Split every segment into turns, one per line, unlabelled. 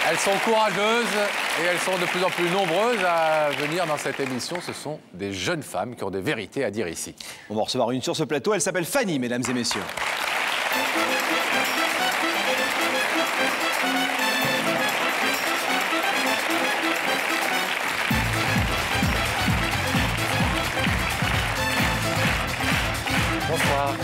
Elles sont courageuses et elles sont de plus en plus nombreuses à venir dans cette émission. Ce sont des jeunes femmes qui ont des vérités à dire ici.
On va en recevoir une sur ce plateau. Elle s'appelle Fanny, mesdames et messieurs.
Bonsoir.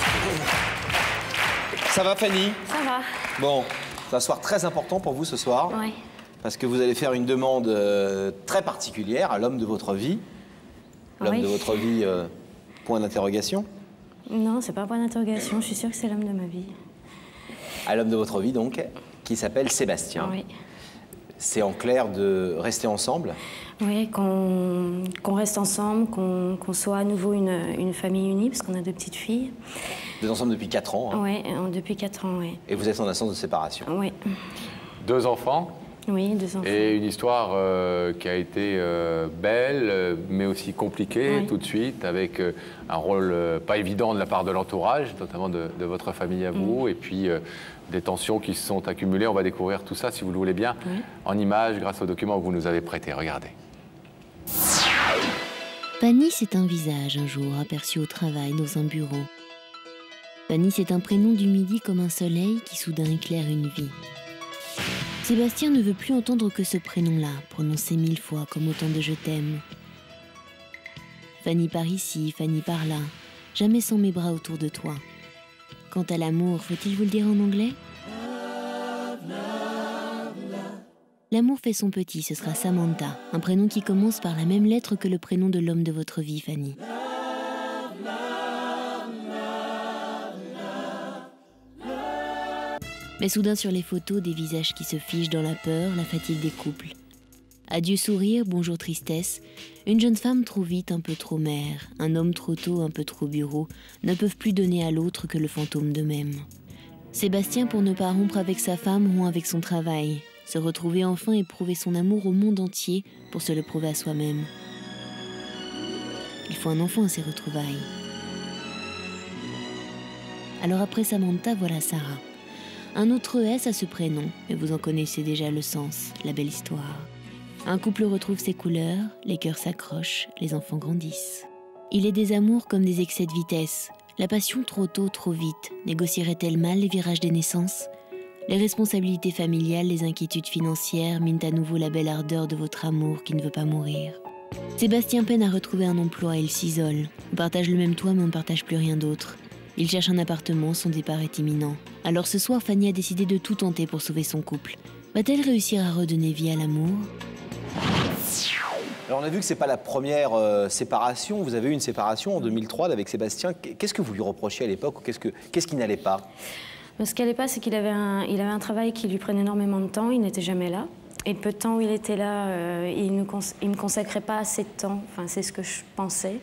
Ça va, Fanny?
Ça va.
Bon, c'est un soir très important pour vous ce soir.
Oui.
Parce que vous allez faire une demande très particulière à l'homme de votre vie. L'homme de votre vie, point d'interrogation.
Non, c'est pas un point d'interrogation. Je suis sûre que c'est l'homme de ma vie.
À l'homme de votre vie, donc, qui s'appelle Sébastien.
Oui.
C'est en clair de rester ensemble.
Oui, qu'on reste ensemble, qu'on soit à nouveau une famille unie, parce qu'on a 2 petites filles.
Vous êtes ensemble depuis 4 ans. Hein.
Oui, depuis 4 ans, oui.
Et vous êtes en instance de séparation.
Oui.
2 enfants.
Oui, 2 enfants.
Et une histoire qui a été belle, mais aussi compliquée
Oui.
tout de suite, avec un rôle pas évident de la part de l'entourage, notamment de votre famille à vous, et puis des tensions qui se sont accumulées. On va découvrir tout ça, si vous le voulez bien, en images, grâce aux documents que vous nous avez prêtés. Regardez.
Fanny, c'est un visage un jour aperçu au travail dans un bureau. Fanny, c'est un prénom du midi comme un soleil qui soudain éclaire une vie. Sébastien ne veut plus entendre que ce prénom-là, prononcé 1000 fois comme autant de je t'aime. Fanny par ici, Fanny par là, jamais sans mes bras autour de toi. Quant à l'amour, faut-il vous le dire en anglais? L'amour fait son petit, ce sera Samantha, un prénom qui commence par la même lettre que le prénom de l'homme de votre vie, Fanny. Mais soudain sur les photos, des visages qui se figent dans la peur, la fatigue des couples. Adieu sourire, bonjour tristesse. Une jeune femme trop vite, un peu trop mère, un homme trop tôt, un peu trop bureau, ne peuvent plus donner à l'autre que le fantôme d'eux-mêmes. Sébastien, pour ne pas rompre avec sa femme, rompt avec son travail. Se retrouver enfin et prouver son amour au monde entier pour se le prouver à soi-même. Il faut un enfant à ces retrouvailles. Alors après Samantha, voilà Sarah. Un autre S a ce prénom, mais vous en connaissez déjà le sens, la belle histoire. Un couple retrouve ses couleurs, les cœurs s'accrochent, les enfants grandissent. Il est des amours comme des excès de vitesse. La passion trop tôt, trop vite, négocierait-elle mal les virages des naissances? Les responsabilités familiales, les inquiétudes financières minent à nouveau la belle ardeur de votre amour qui ne veut pas mourir. Sébastien peine à retrouver un emploi, il s'isole. On partage le même toit mais on ne partage plus rien d'autre. Il cherche un appartement, son départ est imminent. Alors ce soir, Fanny a décidé de tout tenter pour sauver son couple. Va-t-elle réussir à redonner vie à l'amour?
Alors on a vu que c'est pas la première séparation. Vous avez eu une séparation en 2003 avec Sébastien. Qu'est-ce que vous lui reprochiez à l'époque? Qu'est-ce qui n'allait pas?
Ce qui n'allait pas, c'est qu'il avait un travail qui lui prenait énormément de temps. Il n'était jamais là. Et le peu de temps où il était là, il ne me consacrait pas assez de temps. Enfin, c'est ce que je pensais.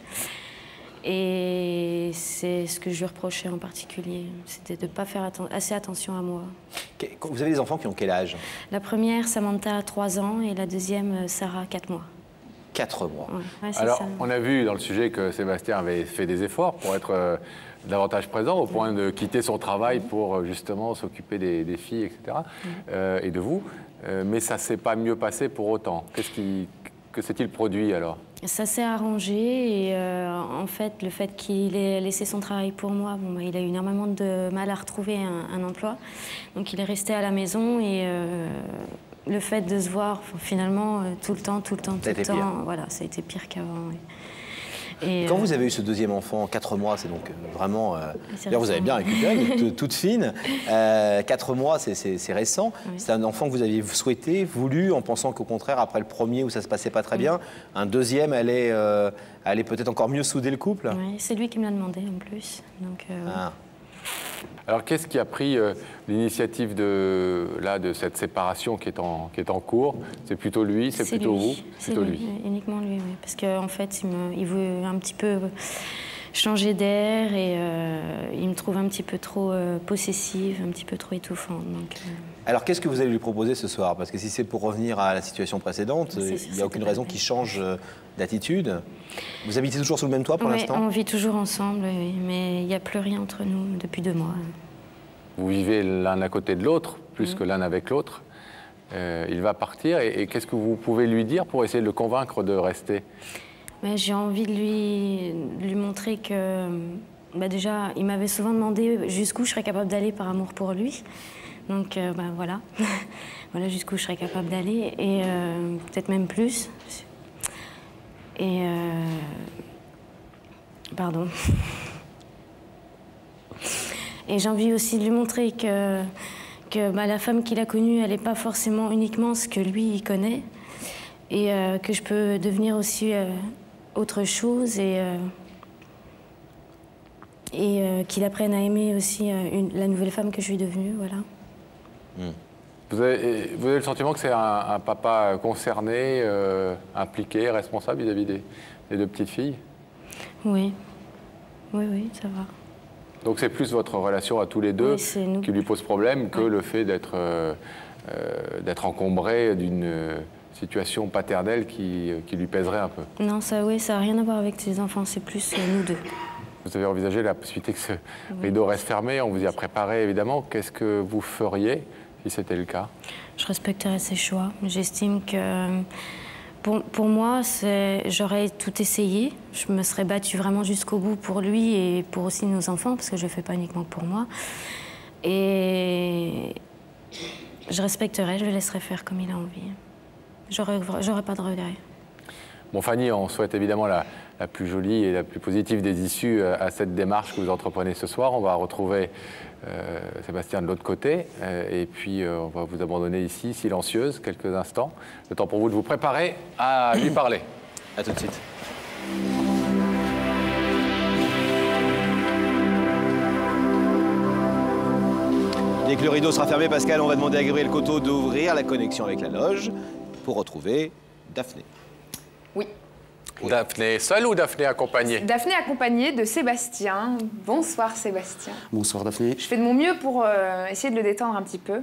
Et c'est ce que je lui reprochais en particulier. C'était de ne pas faire assez attention à moi.
Vous avez des enfants qui ont quel âge?
La première, Samantha, a 3 ans. Et la deuxième, Sarah, 4 mois.
4 mois.
Ouais,
Alors,
ça.
on a vu dans le sujet que Sébastien avait fait des efforts pour être davantage présent, au point de quitter son travail pour justement s'occuper des filles, etc., et de vous. Mais ça ne s'est pas mieux passé pour autant. Que s'est-il produit alors?
Ça s'est arrangé et en fait, le fait qu'il ait laissé son travail pour moi, il a eu énormément de mal à retrouver un emploi. Donc il est resté à la maison et le fait de se voir finalement tout le temps, voilà, ça a été pire qu'avant. Oui. Et
quand vous avez eu ce deuxième enfant, 4 mois, c'est donc vraiment... D'ailleurs, vous avez bien récupéré, toute fine. 4 mois, c'est récent. Oui. C'est un enfant que vous aviez souhaité, voulu, en pensant qu'au contraire, après le premier où ça se passait pas très bien, un deuxième allait peut-être encore mieux souder le couple.
Oui, c'est lui qui me l'a demandé en plus. Donc,
Alors, qu'est-ce qui a pris l'initiative de cette séparation qui est en cours? C'est plutôt lui, c'est plutôt vous?
C'est lui, uniquement lui, oui. Parce qu'en fait, il veut un petit peu changer d'air et il me trouve un petit peu trop possessive, un petit peu trop étouffante. Donc,
Alors, qu'est-ce que vous allez lui proposer ce soir? Parce que si c'est pour revenir à la situation précédente, il n'y a aucune raison qu'il change d'attitude. Vous habitez toujours sous le même toit pour l'instant?
On vit toujours ensemble, oui, mais il n'y a plus rien entre nous depuis 2 mois.
Vous vivez l'un à côté de l'autre, plus que l'un avec l'autre. il va partir. Et qu'est-ce que vous pouvez lui dire pour essayer de le convaincre de rester?
J'ai envie de lui montrer que, déjà, il m'avait souvent demandé jusqu'où je serais capable d'aller par amour pour lui. Donc voilà, voilà jusqu'où je serais capable d'aller, et peut-être même plus. Et pardon. Et j'ai envie aussi de lui montrer que la femme qu'il a connue, elle n'est pas forcément uniquement ce que lui il connaît, et que je peux devenir aussi autre chose, et qu'il apprenne à aimer aussi la nouvelle femme que je suis devenue, voilà.
Vous avez le sentiment que c'est un papa concerné, impliqué, responsable vis-à-vis des deux petites filles? Oui. Oui, ça va.
Donc c'est plus votre relation à tous les deux qui lui pose problème que le fait d'être encombré d'une situation paternelle qui lui pèserait un peu.
Non, ça n'a rien à voir avec ses enfants, c'est plus nous deux.
Vous avez envisagé la possibilité que ce rideau reste fermé, on vous y a préparé évidemment. Qu'est-ce que vous feriez si c'était le cas?
Je respecterais ses choix. J'estime que pour moi, j'aurais tout essayé. Je me serais battue vraiment jusqu'au bout pour lui et pour aussi nos enfants, parce que je ne le fais pas uniquement pour moi. Et je respecterais, je le laisserais faire comme il a envie. J'aurais pas de regrets.
Bon, Fanny, on souhaite évidemment la plus jolie et la plus positive des issues à cette démarche que vous entreprenez ce soir. On va retrouver Sébastien de l'autre côté et puis on va vous abandonner ici, silencieuse, quelques instants. Le temps pour vous de vous préparer à lui parler.
À tout de suite. Dès que le rideau sera fermé, Pascal, on va demander à Gabriel Coteau d'ouvrir la connexion avec la loge pour retrouver Daphné.
Oui.
Daphné seule ou Daphné accompagnée?
Daphné accompagnée de Sébastien. Bonsoir Sébastien.
Bonsoir Daphné.
Je fais de mon mieux pour essayer de le détendre un petit peu.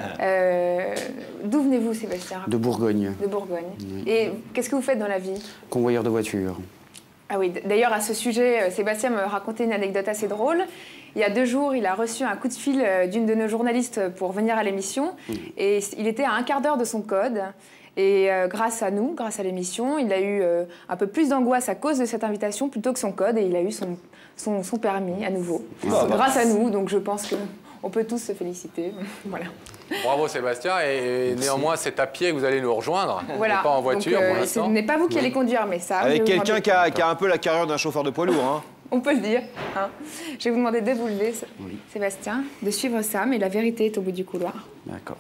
D'où venez-vous Sébastien?
De Bourgogne.
De Bourgogne.
Oui.
Et qu'est-ce que vous faites dans la vie?
Convoyeur de voiture.
Ah oui, d'ailleurs à ce sujet, Sébastien me racontait une anecdote assez drôle. Il y a 2 jours, il a reçu un coup de fil d'une de nos journalistes pour venir à l'émission. Et il était à un quart d'heure de son code. Et grâce à nous, grâce à l'émission, il a eu un peu plus d'angoisse à cause de cette invitation plutôt que son code. Et il a eu son permis à nouveau. Grâce à nous, donc je pense qu'on peut tous se féliciter. Voilà.
Bravo Sébastien, et néanmoins c'est à pied que vous allez nous rejoindre,
voilà.
Et pas en voiture pour l'instant.
Ce n'est pas vous qui allez conduire, mais ça...
Avec quelqu'un qui a un peu la carrure d'un chauffeur de poids lourd. Hein.
On peut le dire. Hein. Je vais vous demander de vous lever, Sébastien, de suivre Sam, et la vérité est au bout du couloir.
D'accord.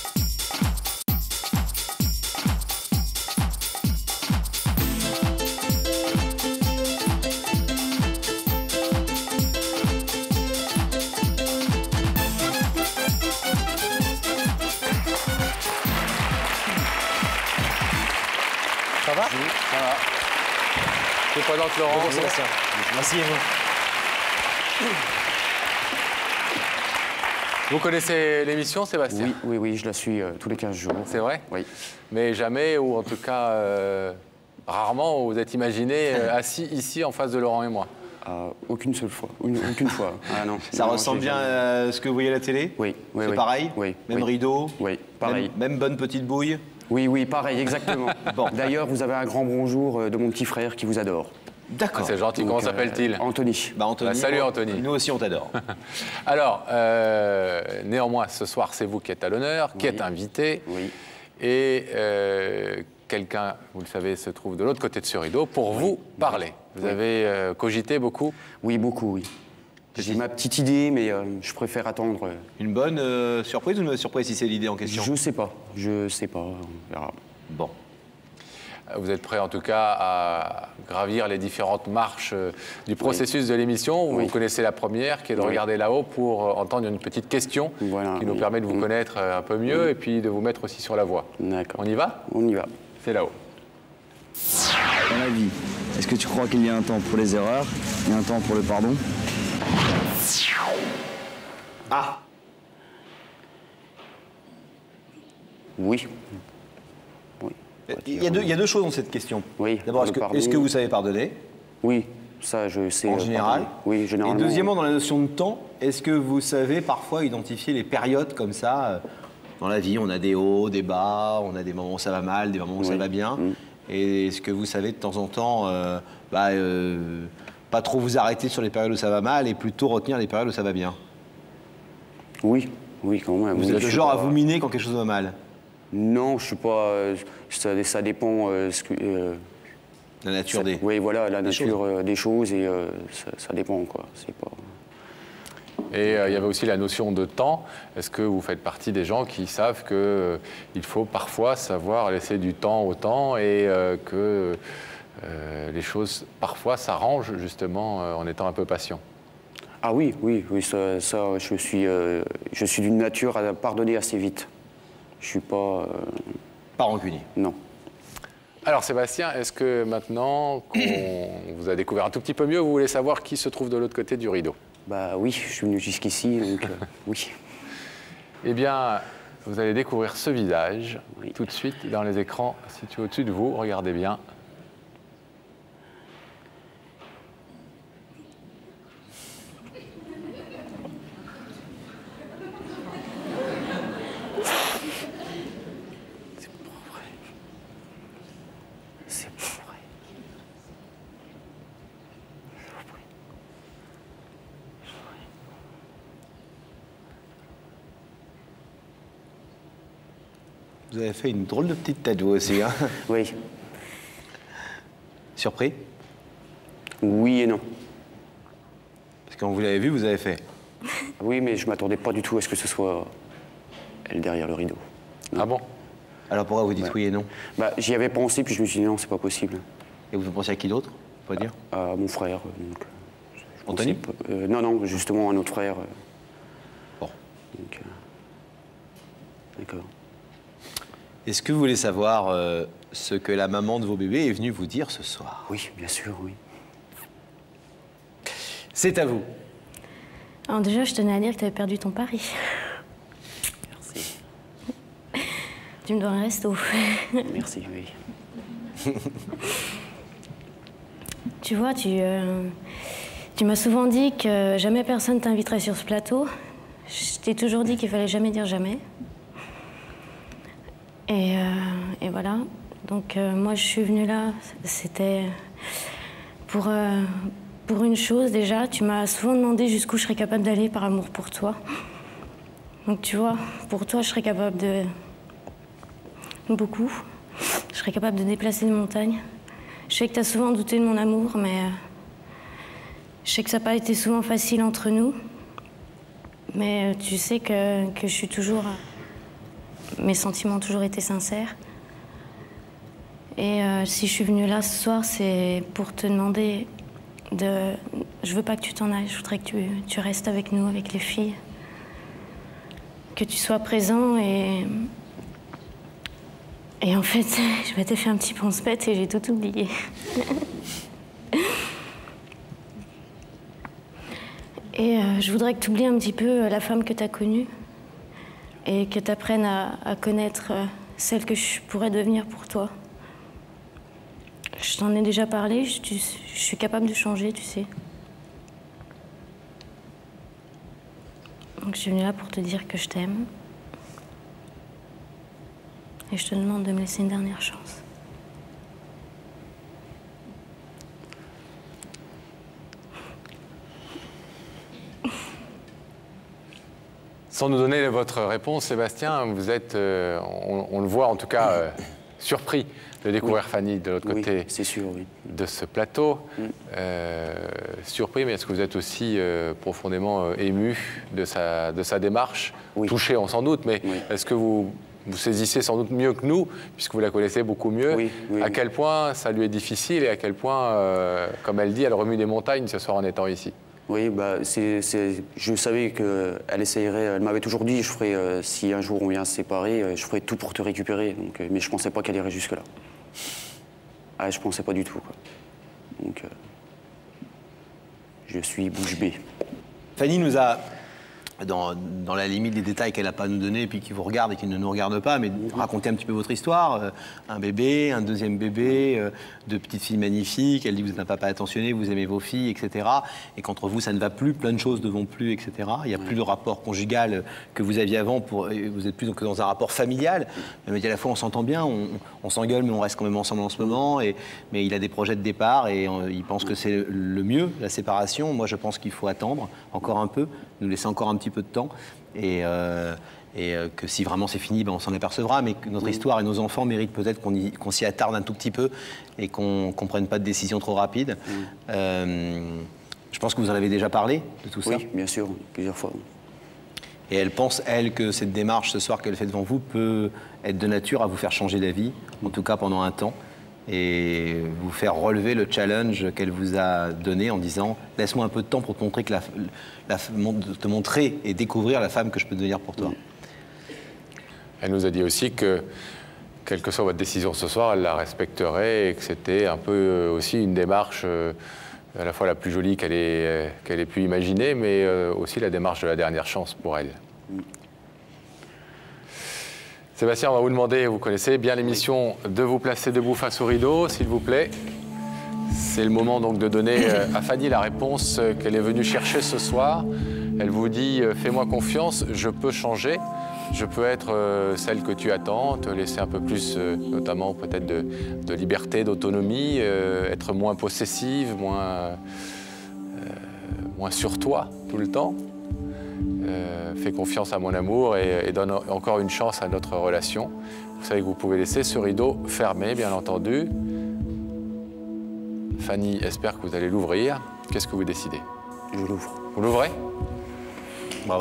Ça va? Oui, ça va. Je présente Laurent.
Bonjour Sébastien. Merci et vous.
Vous connaissez l'émission, Sébastien?
Oui, je la suis tous les 15 jours.
C'est vrai?
Oui.
Mais jamais, ou en tout cas rarement, vous êtes imaginé assis ici en face de Laurent et moi?
Aucune seule fois. Aucune fois. Ah, non.
Ça ressemble bien à ce que vous voyez à la télé?
Oui.
C'est pareil?
Oui.
Même rideau?
Oui, pareil.
Même bonne petite bouille?
Oui, pareil, exactement.
Bon.
D'ailleurs, vous avez un grand bonjour de mon petit frère qui vous adore.
D'accord.
C'est gentil, comment s'appelle-t-il?
Anthony.
Anthony.
Salut Anthony.
Nous aussi on t'adore.
Alors, néanmoins, ce soir, c'est vous qui êtes à l'honneur, qui êtes invité.
Oui.
Et quelqu'un, vous le savez, se trouve de l'autre côté de ce rideau pour vous parler. Vous avez cogité beaucoup?
Oui, beaucoup, oui. J'ai ma petite idée, mais je préfère attendre.
Une bonne surprise ou une mauvaise surprise si c'est l'idée en question?
Je sais pas, on verra.
Bon.
Vous êtes prêt en tout cas à gravir les différentes marches du processus de l'émission. Vous connaissez la première, qui est de regarder là-haut pour entendre une petite question qui nous permet de vous connaître un peu mieux et puis de vous mettre aussi sur la voie.
D'accord.
On y va?
On y va.
C'est là-haut.
Dans la vie, est-ce que tu crois qu'il y a un temps pour les erreurs et un temps pour le pardon?
Ah!
Oui.
Il y a deux choses dans cette question.
Oui.
D'abord, est-ce que vous savez pardonner?
Oui, ça je sais.
En général?
Pardonner. Oui, généralement.
Et deuxièmement, dans la notion de temps, est-ce que vous savez parfois identifier les périodes comme ça Dans la vie, on a des hauts, des bas, on a des moments où ça va mal, des moments où ça va bien. Et est-ce que vous savez de temps en temps, pas trop vous arrêter sur les périodes où ça va mal et plutôt retenir les périodes où ça va bien?
Oui, oui, quand même.
Vous êtes le genre à vous miner quand quelque chose va mal?
Non, je suis pas. Ça dépend.
La nature des...
Oui, voilà, la nature
choses.
Des choses et ça dépend, quoi. C'est pas...
Et il y avait aussi la notion de temps. Est-ce que vous faites partie des gens qui savent qu'il faut parfois savoir laisser du temps au temps et que les choses parfois s'arrangent justement en étant un peu patient?
Ah oui, oui, oui, ça je suis d'une nature à pardonner assez vite. Je suis pas...
Pas rancunier.
Non.
Alors Sébastien, est-ce que maintenant qu'on vous a découvert un tout petit peu mieux, vous voulez savoir qui se trouve de l'autre côté du rideau?
Bah oui, je suis venu jusqu'ici, donc oui.
Eh bien, vous allez découvrir ce visage tout de suite dans les écrans situés au-dessus de vous. Regardez bien.
C'est pas vrai.
Vous avez fait une drôle de petite tête, vous aussi, hein?
Oui.
Surpris?
Oui et non.
Parce que quand vous l'avez vu, vous avez fait.
Oui, mais je m'attendais pas du tout à ce que ce soit elle derrière le rideau.
Ah bon?
Alors pourquoi vous dites oui et non?
Bah, j'y avais pensé, puis je me suis dit non, c'est pas possible.
Et vous pensez à qui d'autre? On peut dire?
À mon frère. Donc,
Anthony?
Non, non, justement, un autre frère.
Bon.
Donc, d'accord.
Est-ce que vous voulez savoir ce que la maman de vos bébés est venue vous dire ce soir?
Oui, bien sûr, oui.
C'est à vous.
Alors déjà, je tenais à dire que tu avais perdu ton pari.
Merci.
Tu me dois un resto.
Merci, oui.
Tu vois, tu m'as souvent dit que jamais personne t'inviterait sur ce plateau. Je t'ai toujours dit qu'il fallait jamais dire jamais. Et voilà. Donc moi, je suis venue là, c'était pour une chose déjà. Tu m'as souvent demandé jusqu'où je serais capable d'aller par amour pour toi. Donc tu vois, pour toi, je serais capable de... beaucoup. Je serais capable de déplacer une montagne. Je sais que tu as souvent douté de mon amour, mais je sais que ça n'a pas été souvent facile entre nous. Mais tu sais que je suis toujours... Mes sentiments ont toujours été sincères. Et si je suis venue là ce soir, c'est pour te demander de... Je veux pas que tu t'en ailles, je voudrais que tu restes avec nous, avec les filles. Que tu sois présent et en fait, je m'étais fait un petit pense-bête et j'ai tout oublié. Et je voudrais que tu oublies un petit peu la femme que tu as connue et que tu apprennes à connaître celle que je pourrais devenir pour toi. Je t'en ai déjà parlé, je suis capable de changer, tu sais. Donc je suis venue là pour te dire que je t'aime. Et je te demande de me laisser une dernière chance.
Sans nous donner votre réponse, Sébastien, vous êtes, on le voit en tout cas, surpris de découvrir Fanny de l'autre côté
c'est sûr, oui.
de ce plateau. Surpris, mais est-ce que vous êtes aussi profondément ému de sa démarche?
Oui.
Touché, on s'en doute, mais est-ce que vous saisissez sans doute mieux que nous, puisque vous la connaissez beaucoup mieux, à quel point ça lui est difficile et à quel point, comme elle dit, elle remue des montagnes ce soir en étant ici?
Oui, bah, je savais qu'elle essayerait, elle m'avait toujours dit, je ferai, si un jour on vient se séparer, je ferai tout pour te récupérer. Donc, mais je ne pensais pas qu'elle irait jusque-là. Ah, je ne pensais pas du tout, quoi. Donc, je suis bouche bée.
Fanny nous a dans la limite des détails qu'elle n'a pas à nous donner et puis qui vous regardent et qui ne nous regardent pas, mais racontez un petit peu votre histoire. Un bébé, un deuxième bébé, deux petites filles magnifiques. Elle dit que vous êtes un papa attentionné, vous aimez vos filles, etc. Et qu'entre vous, ça ne va plus, plein de choses ne vont plus, etc. Il n'y a plus de rapport conjugal que vous aviez avant, vous êtes plus que dans un rapport familial. Mais à la fois, on s'entend bien, on s'engueule, mais on reste quand même ensemble en ce moment. Mais il a des projets de départ et il pense que c'est le mieux, la séparation. Moi, je pense qu'il faut attendre encore un peu, nous laisser encore un petit peu de temps et que si vraiment c'est fini, ben on s'en apercevra, mais que notre histoire et nos enfants méritent peut-être qu'on s'y attarde un tout petit peu et qu'on ne prenne pas de décision trop rapide. Je pense que vous en avez déjà parlé de tout ça.
Oui, bien sûr, plusieurs fois.
Et elle pense, elle, que cette démarche ce soir qu'elle fait devant vous peut être de nature à vous faire changer d'avis, en tout cas pendant un temps, et vous faire relever le challenge qu'elle vous a donné en disant « Laisse-moi un peu de temps pour te montrer, te montrer et découvrir la femme que je peux devenir pour toi. »
Elle nous a dit aussi que, quelle que soit votre décision ce soir, elle la respecterait et que c'était un peu aussi une démarche à la fois la plus jolie qu'elle ait pu imaginer, mais aussi la démarche de la dernière chance pour elle. Sébastien, on va vous demander, vous connaissez bien l'émission, de vous placer debout face au rideau, s'il vous plaît. C'est le moment donc de donner à Fanny la réponse qu'elle est venue chercher ce soir. Elle vous dit « Fais-moi confiance, je peux changer, je peux être celle que tu attends, te laisser un peu plus, notamment peut-être de liberté, d'autonomie, être moins possessive, moins sur toi tout le temps. Fais confiance à mon amour et donne encore une chance à notre relation. Vous savez que vous pouvez laisser ce rideau fermé, bien entendu. Fanny espère que vous allez l'ouvrir. Qu'est-ce que vous décidez?
Je l'ouvre.
Vous l'ouvrez?
Bravo.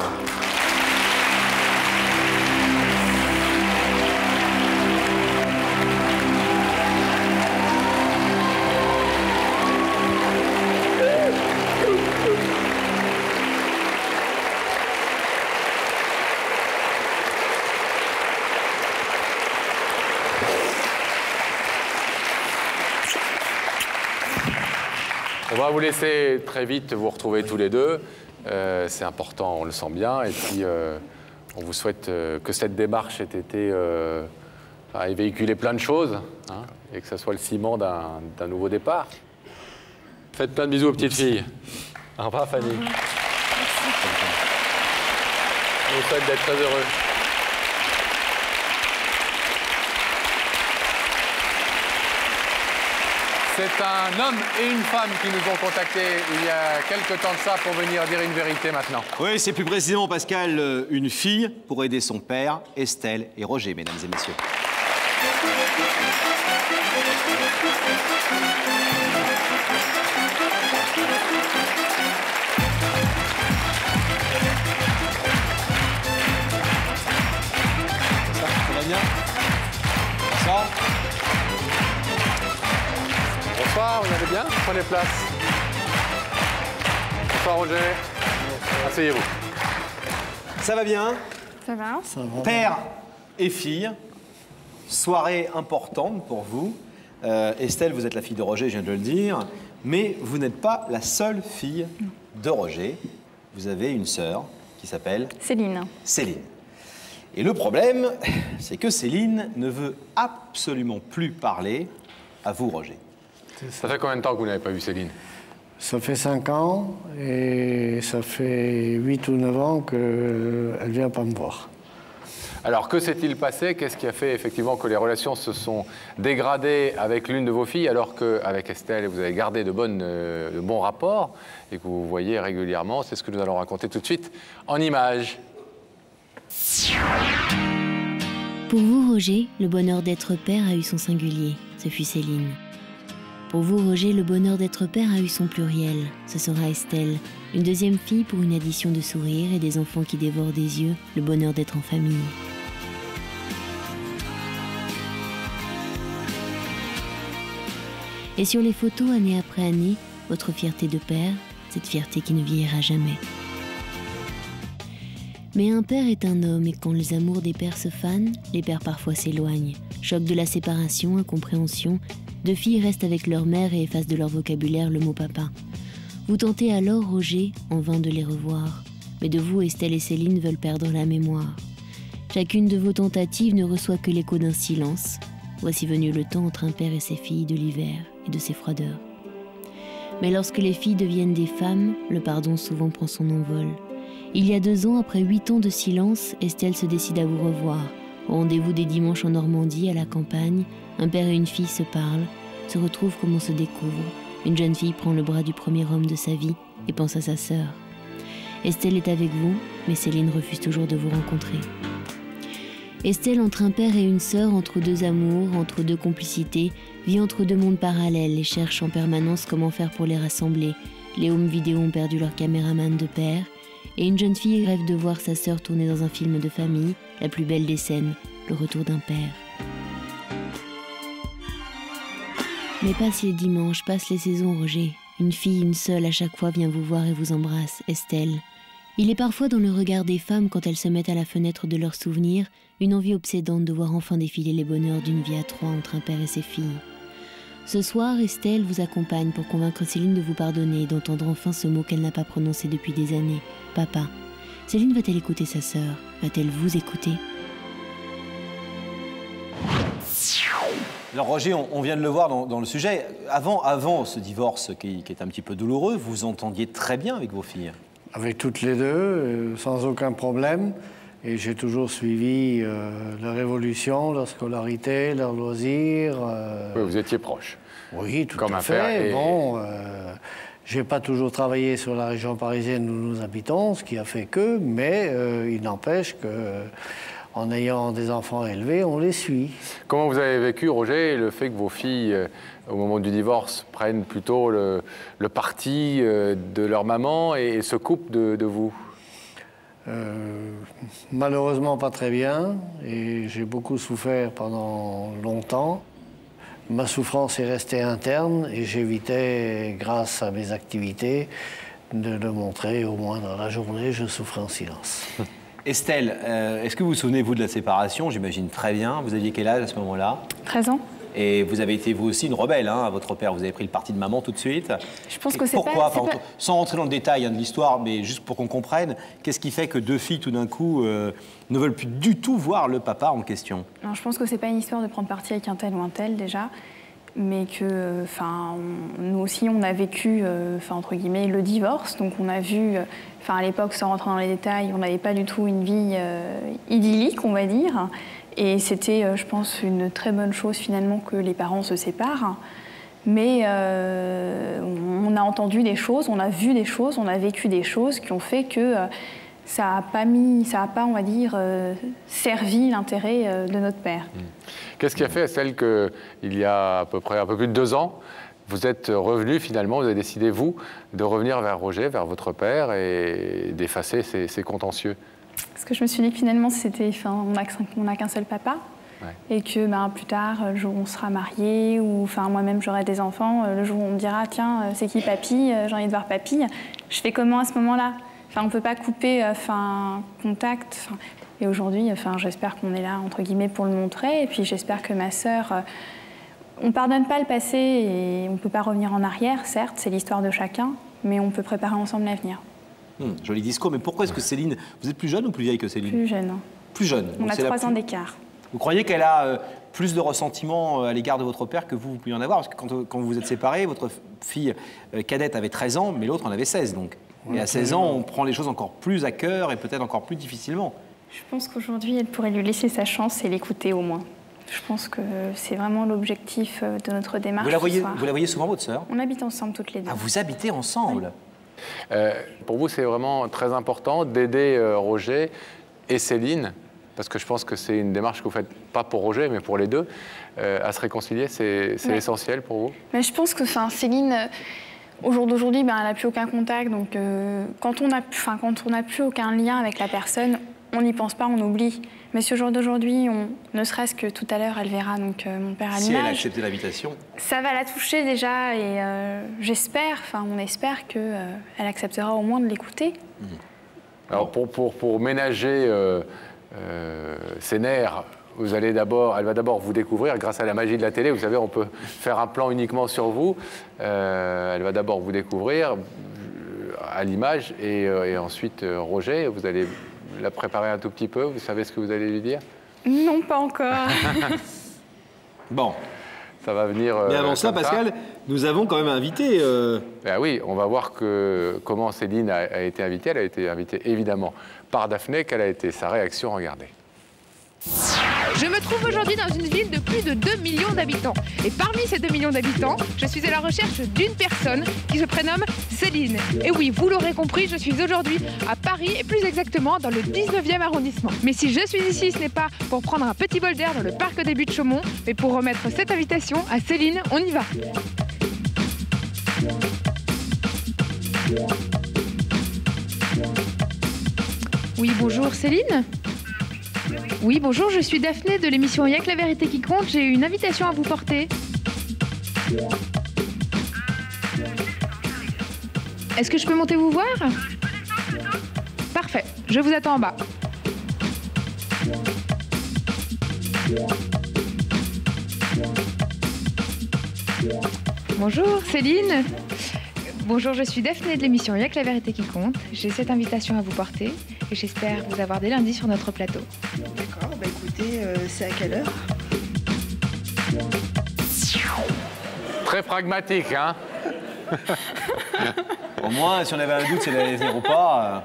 On va vous laisser très vite vous retrouver tous les deux. C'est important, on le sent bien. Et puis, on vous souhaite que cette démarche ait été, ait véhiculé plein de choses, hein, et que ce soit le ciment d'un nouveau départ. Faites plein de bisous aux petites filles. Au revoir, Fanny. Merci. On vous souhaite d'être très heureux. C'est un homme et une femme qui nous ont contactés il y a quelque temps de ça pour venir dire une vérité maintenant.
Oui, c'est plus précisément, Pascal, une fille pour aider son père, Estelle et Roger, mesdames et messieurs. Ça va bien? Bonsoir.
Bonsoir, vous allez bien? Prenez place. Bonsoir, Roger. Asseyez-vous.
Ça va bien?
Ça va?
Père et fille, soirée importante pour vous. Estelle, vous êtes la fille de Roger, je viens de le dire, mais vous n'êtes pas la seule fille de Roger. Vous avez une sœur qui s'appelle
Céline.
Céline. Et le problème, c'est que Céline ne veut absolument plus parler à vous, Roger.
Ça fait combien de temps que vous n'avez pas vu Céline?
Ça fait 5 ans et ça fait 8 ou 9 ans qu'elle ne vient pas me voir.
Alors, que s'est-il passé? Qu'est-ce qui a fait effectivement que les relations se sont dégradées avec l'une de vos filles alors qu'avec Estelle, vous avez gardé de bons rapports et que vous voyez régulièrement? C'est ce que nous allons raconter tout de suite en images.
Pour vous, Roger, le bonheur d'être père a eu son singulier. Ce fut Céline. Pour vous, Roger, le bonheur d'être père a eu son pluriel. Ce sera Estelle, une deuxième fille pour une addition de sourires et des enfants qui dévorent des yeux, le bonheur d'être en famille. Et sur les photos, année après année, votre fierté de père, cette fierté qui ne vieillira jamais. Mais un père est un homme et quand les amours des pères se fanent, les pères parfois s'éloignent. Choc de la séparation, incompréhension, deux filles restent avec leur mère et effacent de leur vocabulaire le mot papa. Vous tentez alors, Roger, en vain de les revoir. mais de vous, Estelle et Céline veulent perdre la mémoire. Chacune de vos tentatives ne reçoit que l'écho d'un silence. Voici venu le temps entre un père et ses filles de l'hiver et de ses froideurs. Mais lorsque les filles deviennent des femmes, le pardon souvent prend son envol. Il y a 2 ans, après 8 ans de silence, Estelle se décide à vous revoir. Au rendez-vous des dimanches en Normandie, à la campagne, un père et une fille se parlent, se retrouvent comme on se découvre. Une jeune fille prend le bras du premier homme de sa vie et pense à sa sœur. Estelle est avec vous, mais Céline refuse toujours de vous rencontrer. Estelle, entre un père et une sœur, entre 2 amours, entre 2 complicités, vit entre 2 mondes parallèles et cherche en permanence comment faire pour les rassembler. Les home vidéo ont perdu leur caméraman de père, et une jeune fille rêve de voir sa sœur tourner dans un film de famille, la plus belle des scènes, le retour d'un père. Mais passent les dimanches, passent les saisons, Roger. Une fille, une seule, à chaque fois vient vous voir et vous embrasse, Estelle. Il est parfois dans le regard des femmes, quand elles se mettent à la fenêtre de leurs souvenirs, une envie obsédante de voir enfin défiler les bonheurs d'une vie à 3 entre un père et ses filles. Ce soir, Estelle vous accompagne pour convaincre Céline de vous pardonner et d'entendre enfin ce mot qu'elle n'a pas prononcé depuis des années, papa. Céline va-t-elle écouter sa sœur? Va-t-elle vous écouter?
Alors Roger, on vient de le voir dans le sujet. Avant ce divorce qui est un petit peu douloureux, vous vous entendiez très bien avec vos filles?
Avec toutes les 2, sans aucun problème. Et j'ai toujours suivi leur évolution, leur scolarité, leurs loisirs.
Oui, vous étiez proche.
Oui, tout
Comme
à
un
fait.
père et...
Bon, j'ai pas toujours travaillé sur la région parisienne où nous habitons, ce qui a fait que, mais il n'empêche que, en ayant des enfants élevés, on les suit.
Comment vous avez vécu, Roger, le fait que vos filles, au moment du divorce, prennent plutôt le parti de leur maman et se coupent de vous?
Malheureusement pas très bien, et j'ai beaucoup souffert pendant longtemps. Ma souffrance est restée interne et j'évitais, grâce à mes activités, de le montrer. Au moins dans la journée, je souffrais en silence.
Estelle, est-ce que vous vous souvenez, vous, de la séparation? J'imagine très bien. Vous aviez quel âge à ce moment-là?
13 ans.
Et vous avez été, vous aussi, une rebelle, hein, à votre père. Vous avez pris le parti de maman tout de suite.
Je pense que c'est
pourquoi
pas...
Sans rentrer dans le détail de l'histoire, mais juste pour qu'on comprenne, qu'est-ce qui fait que 2 filles, tout d'un coup, ne veulent plus du tout voir le papa en question?
Non, je pense que c'est pas une histoire de prendre parti avec un tel ou un tel, déjà, mais que, nous aussi, on a vécu, entre guillemets, le divorce. Donc on a vu, à l'époque, sans rentrer dans les détails, on n'avait pas du tout une vie idyllique, on va dire. Et c'était, je pense, une très bonne chose, finalement, que les parents se séparent. Mais on a entendu des choses, on a vu des choses, on a vécu des choses qui ont fait que ça n'a pas, on va dire, servi l'intérêt de notre père.
Qu'est-ce qui a fait, celle qu'il y a à peu près un peu plus de 2 ans, vous êtes revenu finalement, vous avez décidé, vous, de revenir vers Roger, vers votre père, et d'effacer ces contentieux?
Parce que je me suis dit que finalement, on n'a qu'un seul papa. Ouais. Et que plus tard, le jour où on sera mariés, ou moi-même j'aurai des enfants, le jour où on me dira, tiens, c'est qui papy, j'ai envie de voir papy, je fais comment à ce moment-là? On ne peut pas couper contact. Et aujourd'hui, j'espère qu'on est là, entre guillemets, pour le montrer. Et puis j'espère que ma sœur... on ne pardonne pas le passé et on ne peut pas revenir en arrière, certes, c'est l'histoire de chacun, mais on peut préparer ensemble l'avenir.
Joli discours, mais pourquoi est-ce que Céline... Vous êtes plus jeune ou plus vieille que Céline?
Plus jeune.
Plus jeune.
On a 3 ans d'écart.
Vous croyez qu'elle a plus de ressentiment à l'égard de votre père que vous pouviez en avoir? Parce que quand vous êtes séparés, votre fille cadette avait 13 ans, mais l'autre en avait 16, donc. Et à 16 ans, on prend les choses encore plus à cœur et peut-être encore plus difficilement.
Je pense qu'aujourd'hui, elle pourrait lui laisser sa chance et l'écouter au moins. Je pense que c'est vraiment l'objectif de notre démarche.
Vous la voyez souvent, votre sœur?
On habite ensemble toutes les 2.
Ah, vous habitez ensemble?
Oui.
Pour vous, c'est vraiment très important d'aider Roger et Céline, parce que je pense que c'est une démarche que vous faites pas pour Roger, mais pour les 2, à se réconcilier. C'est essentiel pour vous?
Mais je pense que Céline, au jour d'aujourd'hui, elle n'a plus aucun contact. Donc quand on n'a plus aucun lien avec la personne, on n'y pense pas, on oublie. Mais si au jour d'aujourd'hui, ne serait-ce que tout à l'heure, elle verra donc, mon père à l'image.
Si elle a accepté l'invitation.
Ça va la toucher déjà et on espère qu'elle acceptera au moins de l'écouter.
Alors pour ménager ses nerfs, elle va d'abord vous découvrir grâce à la magie de la télé. Vous savez, on peut faire un plan uniquement sur vous. Elle va d'abord vous découvrir. à l'image. Et ensuite, Roger, vous allez la préparer un tout petit peu. Vous savez ce que vous allez lui dire?
Non, pas encore.
Bon.
Ça va venir.
Mais avant cela, Pascal, nous avons quand même invité.
Ben oui, on va voir comment Céline a été invitée. Elle a été invitée évidemment par Daphné. Quelle a été sa réaction? Regardez.
Je me trouve aujourd'hui dans une ville de plus de 2 millions d'habitants. Et parmi ces 2 millions d'habitants, je suis à la recherche d'une personne qui se prénomme Céline. Et oui, vous l'aurez compris, je suis aujourd'hui à Paris, et plus exactement dans le 19e arrondissement. Mais si je suis ici, ce n'est pas pour prendre un petit bol d'air dans le parc des Buttes-Chaumont, mais pour remettre cette invitation à Céline. On y va. Oui, bonjour Céline. Oui, bonjour, je suis Daphné de l'émission Y'a que la vérité qui compte. J'ai une invitation à vous porter. Est-ce que je peux monter vous voir? Parfait, je vous attends en bas. Bonjour Céline. Bonjour, je suis Daphné de l'émission Y'a que la vérité qui compte. J'ai cette invitation à vous porter et j'espère vous avoir dès lundi sur notre plateau.
D'accord, bah écoutez, c'est à quelle heure?
Très pragmatique, hein?
Au moins, si on avait un doute si elle allait venir ou pas.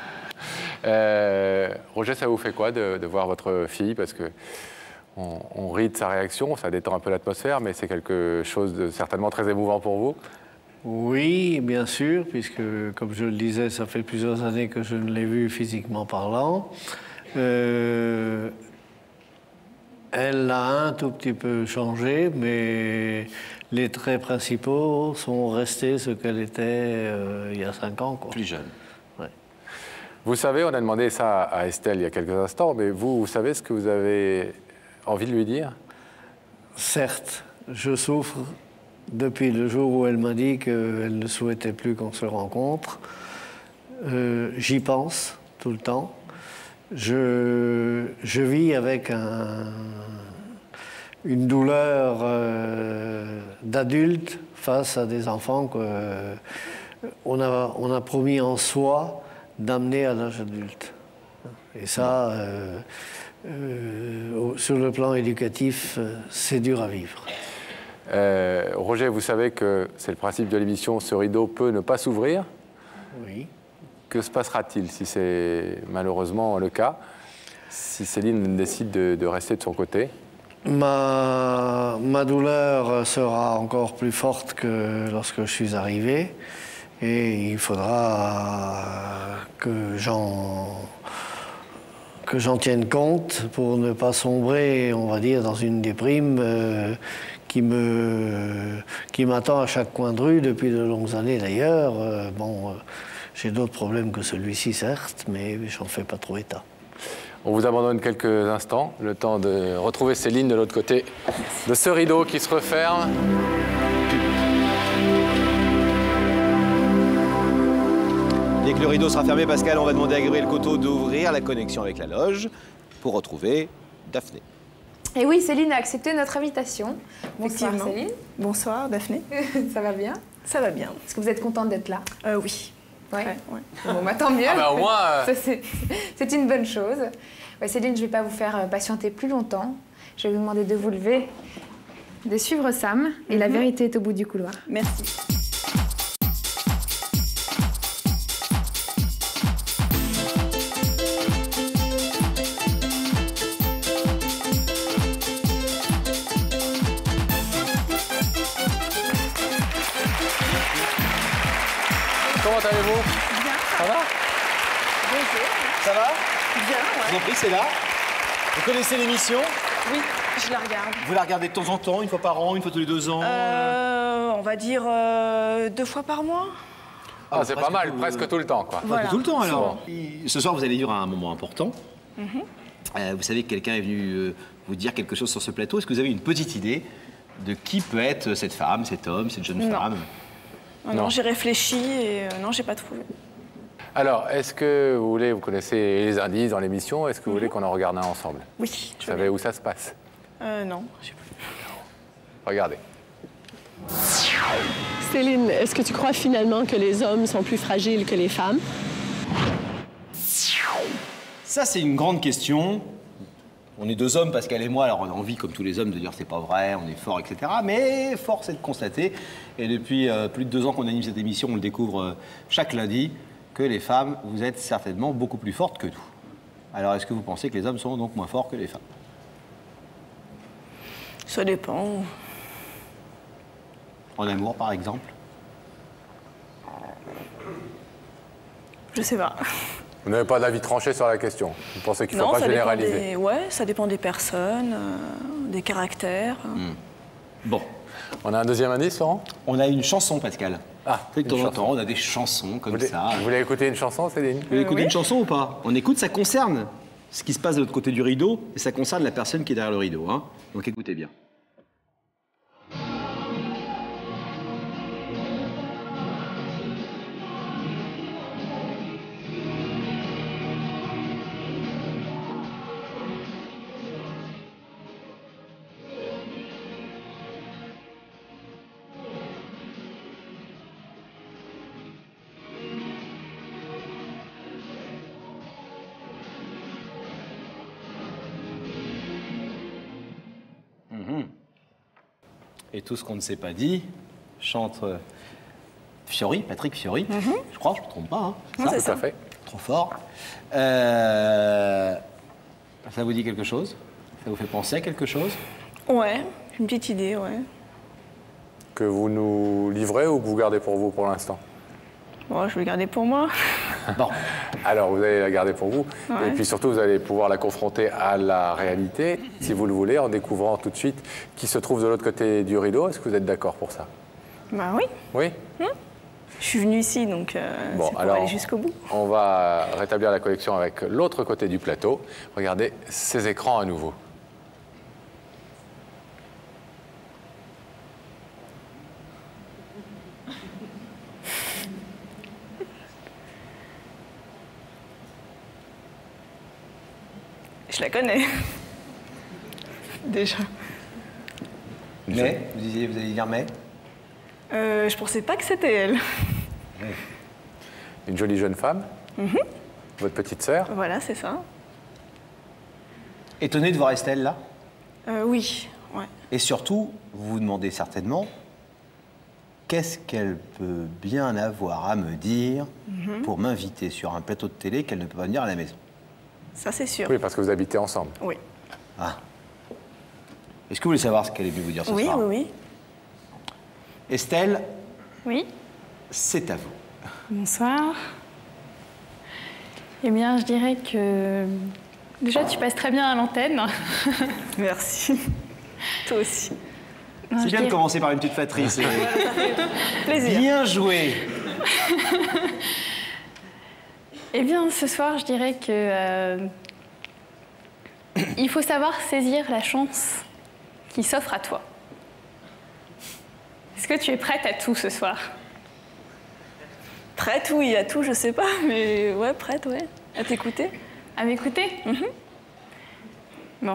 Roger, ça vous fait quoi de voir votre fille? Parce que on rit de sa réaction, ça détend un peu l'atmosphère, mais c'est quelque chose de certainement très émouvant pour vous.
Oui, bien sûr, puisque, comme je le disais, ça fait plusieurs années que je ne l'ai vue physiquement parlant. Elle a un tout petit peu changé, mais les traits principaux sont restés ce qu'elle était il y a 5 ans, quoi.
Plus jeune.
Ouais.
Vous savez, on a demandé ça à Estelle il y a quelques instants, mais vous savez ce que vous avez envie de lui dire?
Certes, je souffre depuis le jour où elle m'a dit qu'elle ne souhaitait plus qu'on se rencontre. J'y pense tout le temps. Je vis avec une douleur d'adulte face à des enfants qu'on a promis en soi d'amener à l'âge adulte. Et ça, sur le plan éducatif, c'est dur à vivre.
Roger, vous savez que c'est le principe de l'émission, ce rideau peut ne pas s'ouvrir.
Oui.
Que se passera-t-il si c'est malheureusement le cas, si Céline décide de rester de son côté?
Ma douleur sera encore plus forte que lorsque je suis arrivé, et il faudra que j'en tienne compte pour ne pas sombrer, on va dire, dans une déprime qui m'attend à chaque coin de rue depuis de longues années d'ailleurs. J'ai d'autres problèmes que celui-ci, certes, mais j'en fais pas trop état.
On vous abandonne quelques instants, le temps de retrouver Céline de l'autre côté de ce rideau qui se referme.
Dès que le rideau sera fermé, Pascal, on va demander à Gabriel Coteau d'ouvrir la connexion avec la loge pour retrouver Daphné.
Et oui, Céline a accepté notre invitation. Bonsoir Céline.
Bonsoir Daphné.
Ça va bien?
Ça va bien.
Est-ce que vous êtes contente d'être là?
Oui.
Ouais.
Ouais.
Bon, bah, tant mieux.
Ah bah, au moins,
c'est une bonne chose. Ouais, Céline, je ne vais pas vous faire patienter plus longtemps. Je vais vous demander de vous lever, de suivre Sam, et la vérité est au bout du couloir.
Merci.
Comment allez-vous?
Bien.
Ça va?
Bonjour.
Ça va?
Bien, ouais.
Je vous en prie, c'est là. Vous connaissez l'émission?
Oui, je la regarde.
Vous la regardez de temps en temps, une fois par an, une fois tous les 2 ans?
On va dire 2 fois par mois.
Ah, c'est pas mal, presque tout le temps, quoi.
Voilà.
Tout le temps, alors. Ce soir, vous allez vivre un moment important. Vous savez que quelqu'un est venu vous dire quelque chose sur ce plateau. Est-ce que vous avez une petite idée de qui peut être cette femme, cet homme, cette jeune femme?
Non, j'ai réfléchi et non, j'ai pas trouvé.
Alors, est-ce que vous voulez, vous connaissez les indices dans l'émission, est-ce que vous voulez qu'on en regarde un ensemble?
Oui.
Vous savez où ça se passe?
Non, j'ai pas.
Regardez.
Céline, est-ce que tu crois finalement que les hommes sont plus fragiles que les femmes?
Ça, c'est une grande question. On est deux hommes, Pascal et moi, alors on a envie, comme tous les hommes, de dire c'est pas vrai, on est fort, etc. Mais force est de constater, et depuis plus de 2 ans qu'on anime cette émission, on le découvre chaque lundi, que les femmes, vous êtes certainement beaucoup plus fortes que nous. Alors, est-ce que vous pensez que les hommes sont donc moins forts que les femmes?
Ça dépend.
En amour, par exemple?
Je sais pas.
Vous n'avez pas d'avis tranché sur la question? Vous pensez qu'il ne faut pas généraliser?
Ouais, ça dépend des personnes, des caractères.
Bon.
On a un deuxième indice, Laurent?
On a une chanson, Pascal.
Ah,
de temps en temps, on a des chansons comme ça.
Vous voulez écouter une chanson, Céline?
Vous voulez écouter une chanson ou pas? On écoute, ça concerne ce qui se passe de l'autre côté du rideau, et ça concerne la personne qui est derrière le rideau. Hein. Donc écoutez bien. Et tout ce qu'on ne s'est pas dit chante Fiori, Patrick Fiori, je crois, je ne me trompe pas. Hein.
C'est ça.
Tout à fait.
Trop fort. Ça vous dit quelque chose? Ça vous fait penser à quelque chose?
Ouais, une petite idée, ouais.
Que vous nous livrez ou que vous gardez pour vous pour l'instant?
Bon, je vais le garder pour moi.
Bon.
Alors, vous allez la garder pour vous.
Ouais.
Et puis surtout, vous allez pouvoir la confronter à la réalité, si vous le voulez, en découvrant tout de suite qui se trouve de l'autre côté du rideau. Est-ce que vous êtes d'accord pour ça?
Bah oui.
Oui?
Je suis venue ici, donc
Bon,
c'est pour
alors,
aller jusqu'au bout.
on va rétablir la connexion avec l'autre côté du plateau. Regardez ces écrans à nouveau.
Je la connais. Déjà.
Mais, vous allez dire mais?
Je pensais pas que c'était elle.
Une jolie jeune femme, votre petite sœur.
Voilà, c'est ça.
Étonné de voir Estelle là?
Oui, ouais.
Et surtout, vous vous demandez certainement qu'est-ce qu'elle peut bien avoir à me dire pour m'inviter sur un plateau de télé qu'elle ne peut pas venir à la maison.
Ça, c'est sûr.
Oui, parce que vous habitez ensemble.
Oui.
Ah. Est-ce que vous voulez savoir ce qu'elle est venue vous dire ce soir?
Oui, oui.
Estelle,
Oui,
c'est à vous.
bonsoir. Eh bien, je dirais que déjà, tu passes très bien à l'antenne.
Merci. Toi aussi.
Non,
C'est
je
bien de
dirais-
commencer par une petite flatterie. C'est
Plaisir.
bien joué.
Eh bien, ce soir, je dirais que il faut savoir saisir la chance qui s'offre à toi. Est-ce que tu es prête à tout ce soir?
Prête, oui, à tout, je sais pas, mais ouais, prête, ouais. À t'écouter.
À m'écouter? Bon.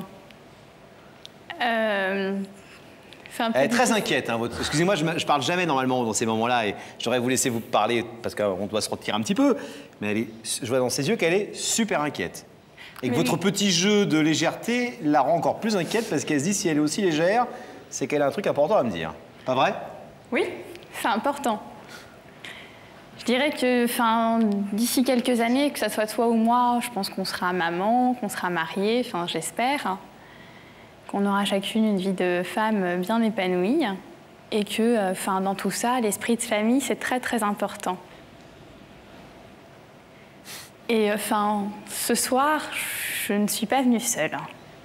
C'est un peu
Elle est très
difficile.
inquiète. Hein, excusez-moi, je parle jamais normalement dans ces moments-là et j'aurais vous laisser vous parler parce qu'on doit se retirer un petit peu. Mais je vois dans ses yeux qu'elle est super inquiète. Et que
Mais
votre
oui.
petit jeu de légèreté la rend encore plus inquiète parce qu'elle se dit si elle est aussi légère, c'est qu'elle a un truc important à me dire. Pas vrai?
Oui, c'est important. Je dirais que d'ici quelques années, que ce soit toi ou moi, je pense qu'on sera maman, qu'on sera mariée, j'espère, qu'on aura chacune une vie de femme bien épanouie et que dans tout ça, l'esprit de famille, c'est très très important. Et ce soir, je ne suis pas venue seule.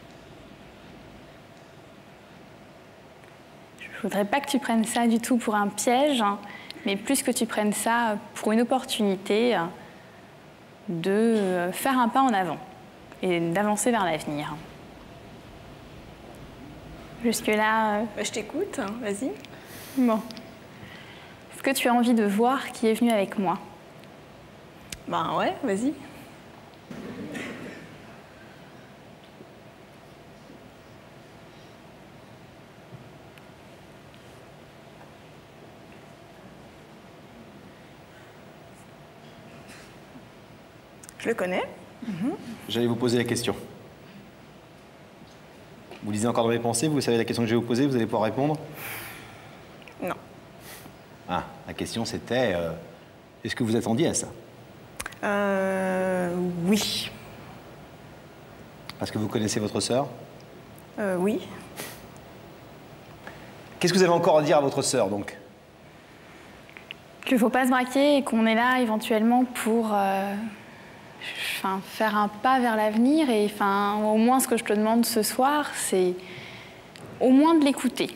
Je voudrais pas que tu prennes ça du tout pour un piège, mais plus que tu prennes ça pour une opportunité de faire un pas en avant et d'avancer vers l'avenir. Jusque-là,
Bah, je t'écoute, hein, vas-y.
bon. Est-ce que tu as envie de voir qui est venu avec moi?
Ben ouais, vas-y. Je le connais.
J'allais vous poser la question. Vous lisez encore dans mes pensées, vous savez la question que je vais vous poser, vous allez pouvoir répondre?
Non.
Ah, la question c'était, est-ce que vous attendiez à ça?
Oui.
Parce que vous connaissez votre sœur?
Oui.
Qu'est-ce que vous avez encore à dire à votre sœur, donc?
Qu'il ne faut pas se braquer et qu'on est là éventuellement pour faire un pas vers l'avenir. Et au moins, ce que je te demande ce soir, c'est au moins de l'écouter.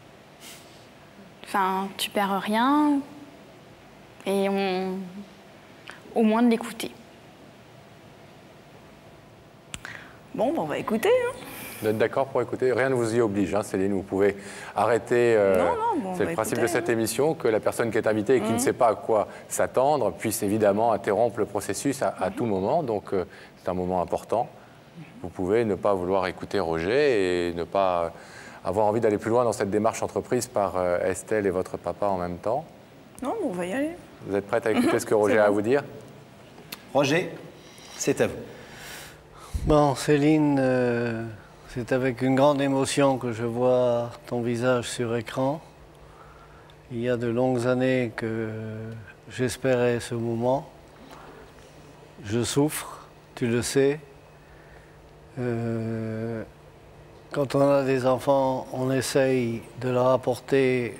Tu perds rien et au moins de l'écouter.
Bon, on va écouter. Hein.
Vous êtes d'accord pour écouter? Rien ne vous y oblige, hein, Céline, vous pouvez arrêter. C'est le principe de cette émission, que la personne qui est invitée et qui ne sait pas à quoi s'attendre puisse évidemment interrompre le processus à tout moment. Donc c'est un moment important. Vous pouvez ne pas vouloir écouter Roger et ne pas avoir envie d'aller plus loin dans cette démarche entreprise par Estelle et votre papa en même temps.
Non, on va y aller.
Vous êtes prête à écouter ce que Roger a à vous dire?
Roger, c'est à vous.
Bon, Céline, c'est avec une grande émotion que je vois ton visage sur écran. Il y a de longues années que j'espérais ce moment. Je souffre, tu le sais. Quand on a des enfants, on essaye de leur apporter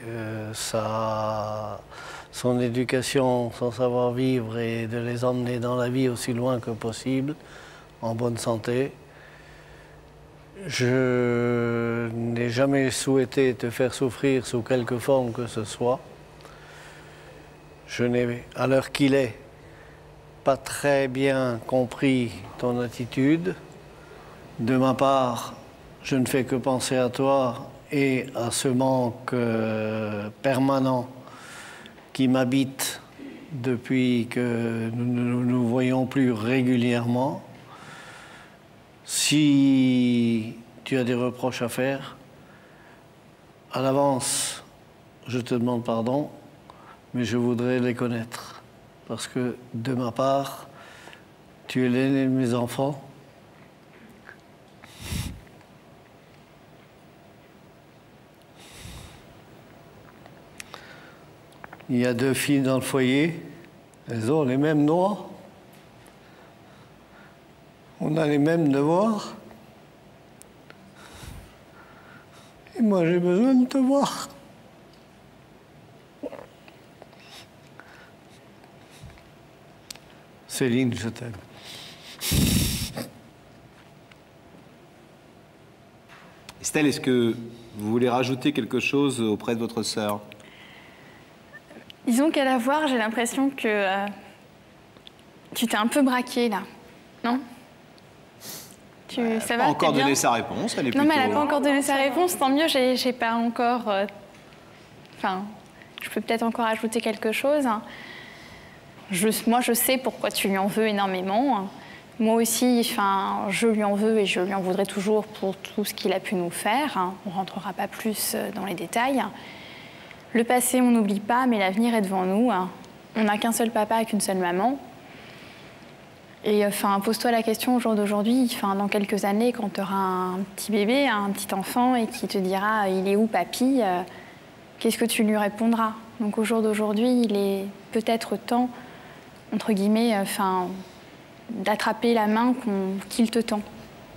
son éducation, son savoir-vivre et de les emmener dans la vie aussi loin que possible, en bonne santé. Je n'ai jamais souhaité te faire souffrir sous quelque forme que ce soit. Je n'ai, à l'heure qu'il est, pas très bien compris ton attitude. De ma part, je ne fais que penser à toi et à ce manque permanent qui m'habite depuis que nous ne nous voyons plus régulièrement. Si tu as des reproches à faire, à l'avance, je te demande pardon, mais je voudrais les connaître. Parce que, de ma part, tu es l'aîné de mes enfants. Il y a 2 filles dans le foyer, elles ont les mêmes droits. On a les mêmes devoirs. Et moi, j'ai besoin de te voir. Céline, je t'aime.
Estelle, est-ce que vous voulez rajouter quelque chose auprès de votre sœur?
Disons qu'à la voir, j'ai l'impression que tu t'es un peu braquée, là. Non? Ça va,
pas encore donné sa réponse, elle est
Non,
plutôt...
mais elle n'a pas encore donné sa réponse, tant mieux, j'ai pas encore... je peux peut-être encore ajouter quelque chose. Moi, je sais pourquoi tu lui en veux énormément. Moi aussi, je lui en veux et je lui en voudrais toujours pour tout ce qu'il a pu nous faire. On ne rentrera pas plus dans les détails. Le passé, on n'oublie pas, mais l'avenir est devant nous. On n'a qu'un seul papa et qu'une seule maman. Et pose-toi la question au jour d'aujourd'hui, dans quelques années, quand tu auras un petit bébé, un petit enfant, et qui te dira « il est où papy ?» qu'est-ce que tu lui répondras? Donc au jour d'aujourd'hui, il est peut-être temps, entre guillemets, d'attraper la main qu'il te tend.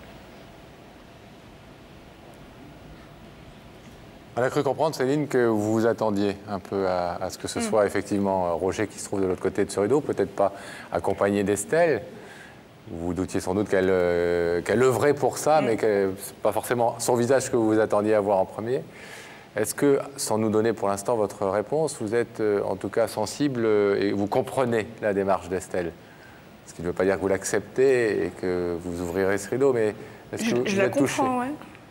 On a cru comprendre, Céline, que vous vous attendiez un peu à ce que ce soit effectivement Roger qui se trouve de l'autre côté de ce rideau, peut-être pas accompagné d'Estelle. Vous vous doutiez sans doute qu'elle œuvrait pour ça, mais que ce n'est pas forcément son visage que vous vous attendiez à voir en premier. Est-ce que, sans nous donner pour l'instant votre réponse, vous êtes en tout cas sensible et vous comprenez la démarche d'Estelle? Ce qui ne veut pas dire que vous l'acceptez et que vous ouvrirez ce rideau, mais est-ce que vous êtes touché?
Ouais.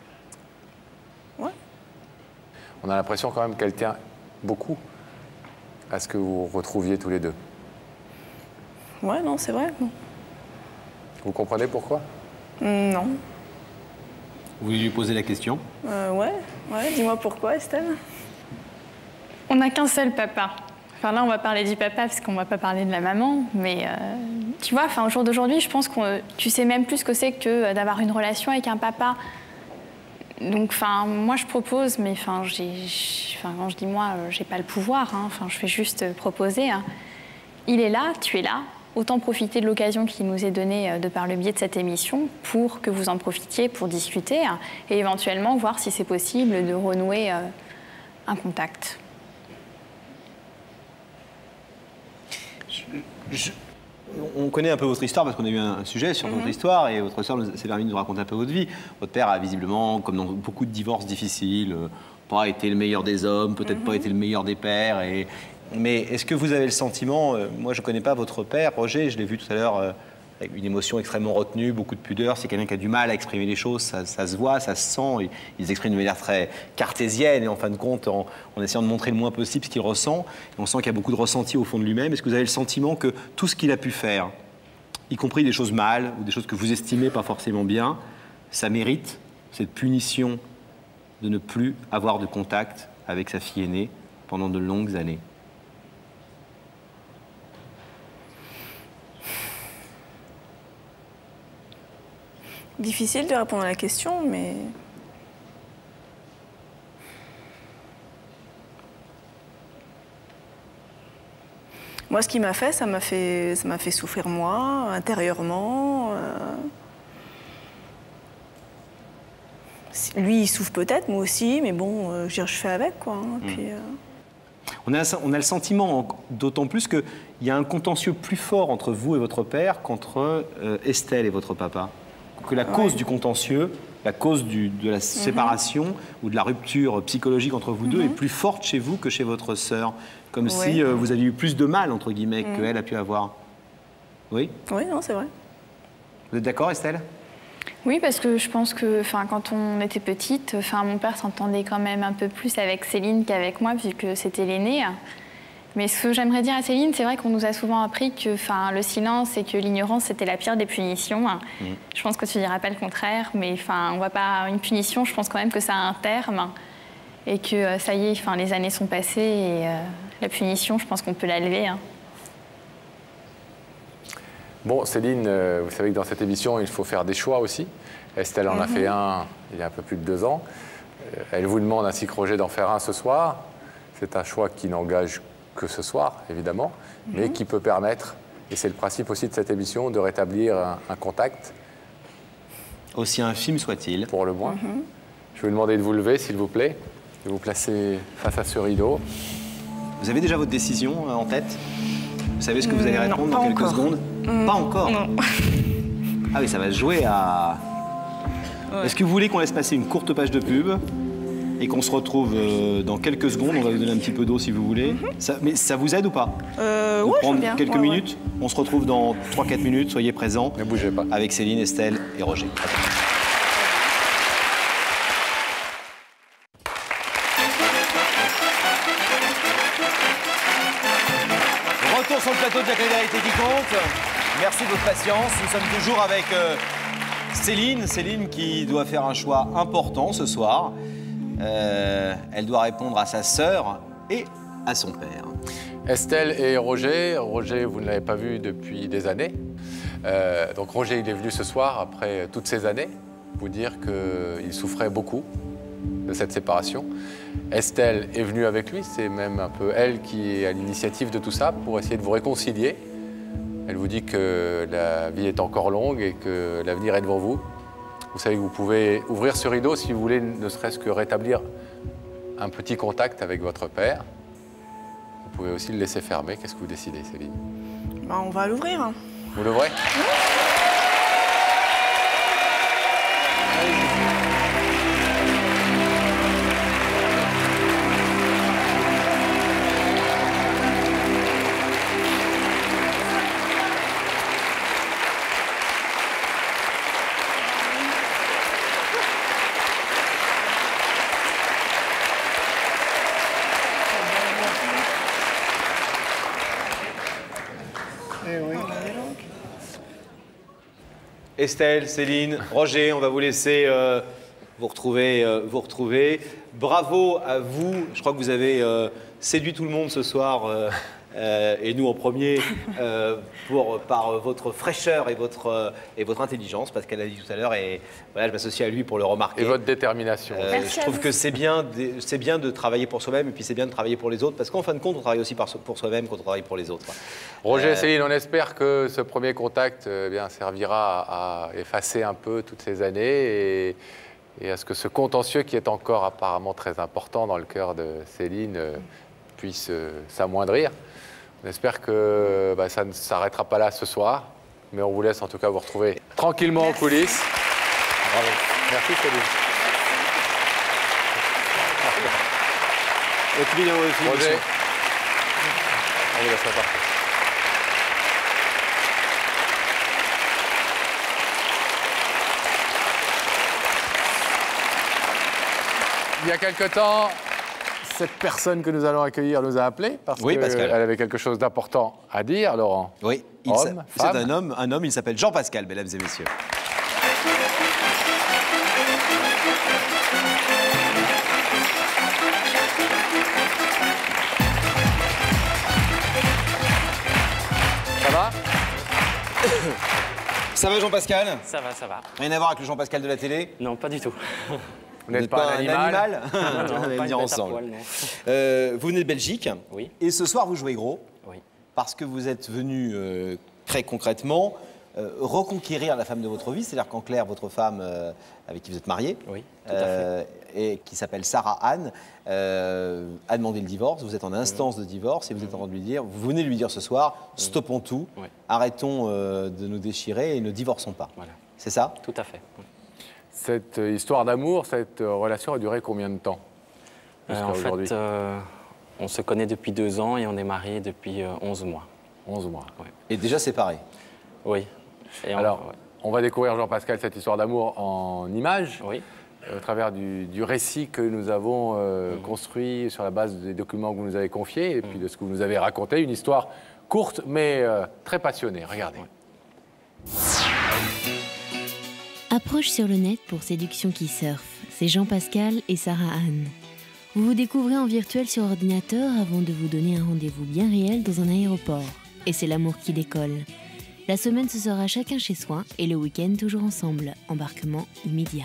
On a l'impression quand même qu'elle tient beaucoup à ce que vous vous retrouviez tous les deux.
Ouais, non, c'est vrai.
Vous comprenez pourquoi?
Non.
Vous voulez lui poser la question?
Ouais, dis-moi pourquoi, Estelle?
On n'a qu'un seul papa. Là, on va parler du papa parce qu'on ne va pas parler de la maman, mais tu vois, au jour d'aujourd'hui, je pense que tu sais même plus ce que c'est que d'avoir une relation avec un papa. Donc, moi, je propose, mais quand je dis moi, j'ai pas le pouvoir. Je fais juste proposer. Il est là, tu es là. Autant profiter de l'occasion qui nous est donnée de par le biais de cette émission pour que vous en profitiez pour discuter et éventuellement voir si c'est possible de renouer un contact.
On connaît un peu votre histoire parce qu'on a eu un sujet sur votre histoire et votre sœur s'est permis de nous raconter un peu votre vie. Votre père a visiblement, comme dans beaucoup de divorces difficiles, pas été le meilleur des hommes, peut-être pas été le meilleur des pères. Mais est-ce que vous avez le sentiment, moi je ne connais pas votre père, Roger, je l'ai vu tout à l'heure avec une émotion extrêmement retenue, beaucoup de pudeur, c'est quelqu'un qui a du mal à exprimer les choses, ça se voit, ça se sent, il s'exprime de manière très cartésienne et en fin de compte en essayant de montrer le moins possible ce qu'il ressent. Et on sent qu'il y a beaucoup de ressenti au fond de lui-même. Est-ce que vous avez le sentiment que tout ce qu'il a pu faire, y compris des choses mal ou des choses que vous estimez pas forcément bien, ça mérite cette punition de ne plus avoir de contact avec sa fille aînée pendant de longues années?
Difficile de répondre à la question, mais... Moi, ce qu'il m'a fait, ça m'a fait souffrir moi, intérieurement. Lui, il souffre peut-être, moi aussi, mais bon, je fais avec, quoi. Puis,
on a le sentiment, d'autant plus qu'il y a un contentieux plus fort entre vous et votre père qu'entre Estelle et votre papa. Que la cause du contentieux, la cause de la séparation ou de la rupture psychologique entre vous deux est plus forte chez vous que chez votre sœur. Comme si vous aviez eu plus de mal, entre guillemets, qu'elle a pu avoir. Oui?
Oui, non, c'est vrai.
Vous êtes d'accord, Estelle?
Oui, parce que je pense que quand on était petite, mon père s'entendait quand même un peu plus avec Céline qu'avec moi, vu que c'était l'aînée. Mais ce que j'aimerais dire à Céline, c'est vrai qu'on nous a souvent appris que le silence et que l'ignorance, c'était la pire des punitions. Je pense que tu ne diras pas le contraire, mais on voit pas une punition, je pense quand même que ça a un terme et que ça y est, les années sont passées et la punition, je pense qu'on peut la lever.
Bon, Céline, vous savez que dans cette émission, il faut faire des choix aussi. Estelle en a fait un il y a un peu plus de 2 ans. Elle vous demande ainsi que Roger d'en faire un ce soir. C'est un choix qui n'engage que ce soir, évidemment, mais qui peut permettre, et c'est le principe aussi de cette émission, de rétablir un contact.
Aussi infime soit-il.
Pour le moins. Je vais vous demander de vous lever, s'il vous plaît, de vous placer face à ce rideau.
Vous avez déjà votre décision en tête? Vous savez ce que vous allez répondre dans quelques secondes? Pas encore? Non. Ah oui, ça va se jouer à... Ouais. Est-ce que vous voulez qu'on laisse passer une courte page de pub et qu'on se retrouve dans quelques secondes? On va vous donner un petit peu d'eau si vous voulez. Mais ça vous aide ou pas?
Ouais,
prendre
bien.
Quelques minutes. On se retrouve dans 3-4 minutes, soyez présents.
Ne bougez pas.
Avec Céline, Estelle et Roger. Retour sur le plateau de la Vérité qui compte. Merci de votre patience. Nous sommes toujours avec Céline. Céline qui doit faire un choix important ce soir. Elle doit répondre à sa sœur et à son père.
Estelle et Roger. Roger, vous ne l'avez pas vu depuis des années. Donc Roger, il est venu ce soir, après toutes ces années, vous dire qu'il souffrait beaucoup de cette séparation. Estelle est venue avec lui, c'est même un peu elle qui est à l'initiative de tout ça, pour essayer de vous réconcilier. Elle vous dit que la vie est encore longue et que l'avenir est devant vous. Vous savez que vous pouvez ouvrir ce rideau si vous voulez ne serait-ce que rétablir un petit contact avec votre père. Vous pouvez aussi le laisser fermer. Qu'est-ce que vous décidez, Céline?
On va l'ouvrir.
Vous l'ouvrez?
Estelle, Céline, Roger, on va vous laisser vous retrouver. Bravo à vous. Je crois que vous avez séduit tout le monde ce soir et nous en premier, par votre fraîcheur et votre intelligence, parce qu'elle a dit tout à l'heure, et voilà, je m'associe à lui pour le remarquer.
Et votre détermination.
Je trouve que c'est bien de travailler pour soi-même, et puis c'est bien de travailler pour les autres, parce qu'en fin de compte, on travaille aussi pour soi-même quand on travaille pour les autres.
Roger et Céline, on espère que ce premier contact servira à effacer un peu toutes ces années et à ce que ce contentieux qui est encore apparemment très important dans le cœur de Céline puisse s'amoindrir. On espère que ça ne s'arrêtera pas là ce soir, mais on vous laisse en tout cas vous retrouver tranquillement en coulisses. Bravo. Merci Céline. Roger, on vous laisse repartir. Il y a quelque temps, cette personne que nous allons accueillir nous a appelés parce qu'elle avait quelque chose d'important à dire, Laurent.
Oui, c'est un homme, il s'appelle Jean-Pascal, mesdames et messieurs.
Ça va?
Ça va Jean-Pascal?
Ça va, ça va.
Rien à voir avec le Jean-Pascal de la télé?
Non, pas du tout.
Vous n'êtes pas un animal?
Non,
on va
pas
dire
une
ensemble.
bête à poil,
vous venez de Belgique.
Oui.
Et ce soir, vous jouez gros.
Oui.
Parce que vous êtes venu très concrètement reconquérir la femme de votre vie. C'est-à-dire qu'en clair, votre femme avec qui vous êtes marié,
oui, tout à fait.
Et qui s'appelle Sarah Anne, a demandé le divorce. Vous êtes en instance de divorce et vous êtes en train de lui dire, vous venez de lui dire ce soir, stoppons tout, arrêtons de nous déchirer et ne divorçons pas.
Voilà.
C'est ça?
Tout à fait.
Cette histoire d'amour, cette relation a duré combien de temps?
En fait, on se connaît depuis 2 ans et on est mariés depuis 11 mois.
11 mois.
Ouais.
Et déjà séparés?
Oui. Et
alors, on va découvrir, Jean-Pascal, cette histoire d'amour en images,
oui.
Au travers du récit que nous avons construit sur la base des documents que vous nous avez confiés et puis de ce que vous nous avez raconté. Une histoire courte mais très passionnée. Regardez.
Approche sur le net pour Séduction qui surfe. C'est Jean-Pascal et Sarah Anne. Vous vous découvrez en virtuel sur ordinateur avant de vous donner un rendez-vous bien réel dans un aéroport. Et c'est l'amour qui décolle. La semaine, ce sera chacun chez soi et le week-end toujours ensemble. Embarquement immédiat.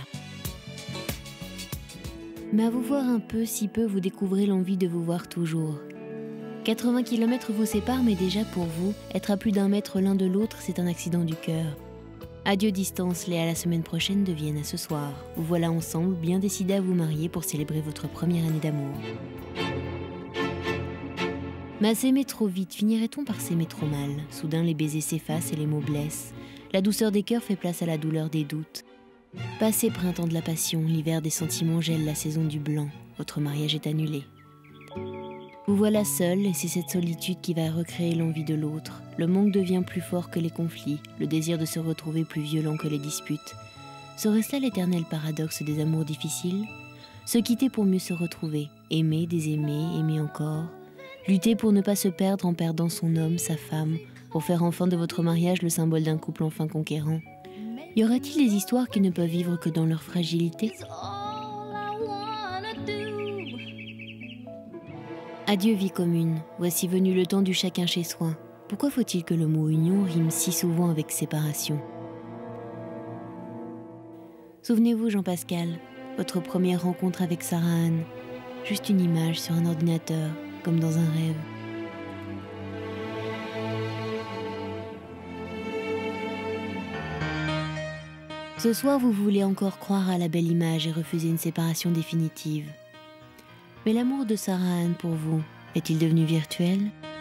Mais à vous voir un peu, si peu, vous découvrez l'envie de vous voir toujours. 80 km vous séparent, mais déjà pour vous, être à plus d'1 mètre l'un de l'autre, c'est un accident du cœur. Adieu distance, et à la semaine prochaine devienne à ce soir. Vous voilà ensemble, bien décidés à vous marier pour célébrer votre première année d'amour. Mais à s'aimer trop vite, finirait-on par s'aimer trop mal? Soudain, les baisers s'effacent et les mots blessent. La douceur des cœurs fait place à la douleur des doutes. Passé printemps de la passion, l'hiver des sentiments gèle la saison du blanc. Votre mariage est annulé. Vous voilà seul et c'est cette solitude qui va recréer l'envie de l'autre. Le manque devient plus fort que les conflits, le désir de se retrouver plus violent que les disputes. Serait-ce là l'éternel paradoxe des amours difficiles? Se quitter pour mieux se retrouver, aimer, désaimer, aimer encore. Lutter pour ne pas se perdre en perdant son homme, sa femme, pour faire enfin de votre mariage le symbole d'un couple enfin conquérant. Y aura-t-il des histoires qui ne peuvent vivre que dans leur fragilité? Adieu vie commune, voici venu le temps du chacun chez soi. Pourquoi faut-il que le mot union rime si souvent avec séparation? Souvenez-vous Jean-Pascal, votre première rencontre avec Sarah Anne. Juste une image sur un ordinateur, comme dans un rêve. Ce soir, vous voulez encore croire à la belle image et refuser une séparation définitive. Mais l'amour de Sarah Anne pour vous, est-il devenu virtuel?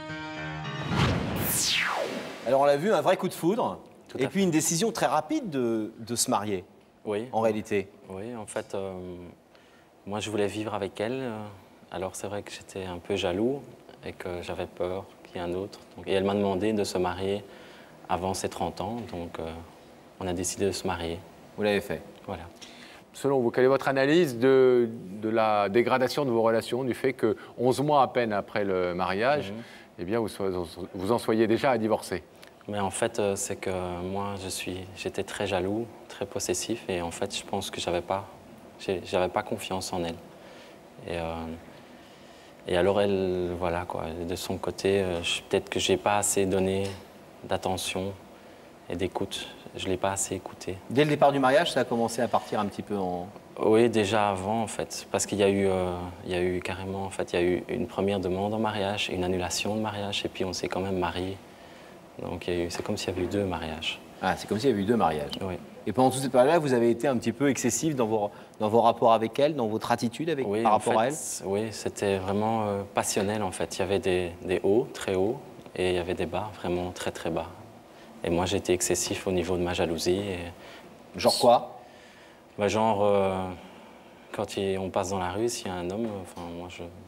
Alors on l'a vu, un vrai coup de foudre, et puis une décision très rapide de se marier,
oui,
en réalité.
Oui, en fait, moi je voulais vivre avec elle, alors c'est vrai que j'étais un peu jaloux et que j'avais peur qu'il y ait un autre. Et elle m'a demandé de se marier avant ses 30 ans, donc on a décidé de se marier.
Vous l'avez fait?
Voilà.
Selon vous, quelle est votre analyse de la dégradation de vos relations, du fait que 11 mois à peine après le mariage, eh bien vous en soyez déjà à divorcer?
Mais en fait, c'est que moi, j'étais très jaloux, très possessif, et en fait, je pense que j'avais pas confiance en elle. Et Et alors elle, voilà quoi, de son côté, peut-être que j'ai pas assez donné d'attention et d'écoute. Je l'ai pas assez écouté.
Dès le départ du mariage, ça a commencé à partir un petit peu en...
Oui, déjà avant en fait, parce qu'il y a eu carrément, en fait, il y a eu une première demande en mariage, une annulation de mariage, et puis on s'est quand même mariés. Donc c'est comme s'il y avait eu 2 mariages.
Ah, c'est comme s'il y avait eu 2 mariages.
Oui.
Et pendant toute cette période-là, vous avez été un petit peu excessif dans vos rapports avec elle, dans votre attitude par rapport à elle?
Oui, c'était vraiment passionnel en fait. Il y avait des hauts, très hauts, et il y avait des bas, vraiment très très bas. Et moi, j'étais excessif au niveau de ma jalousie.
Genre quoi?
Bah, genre, quand on passe dans la rue, s'il y a un homme, enfin, moi,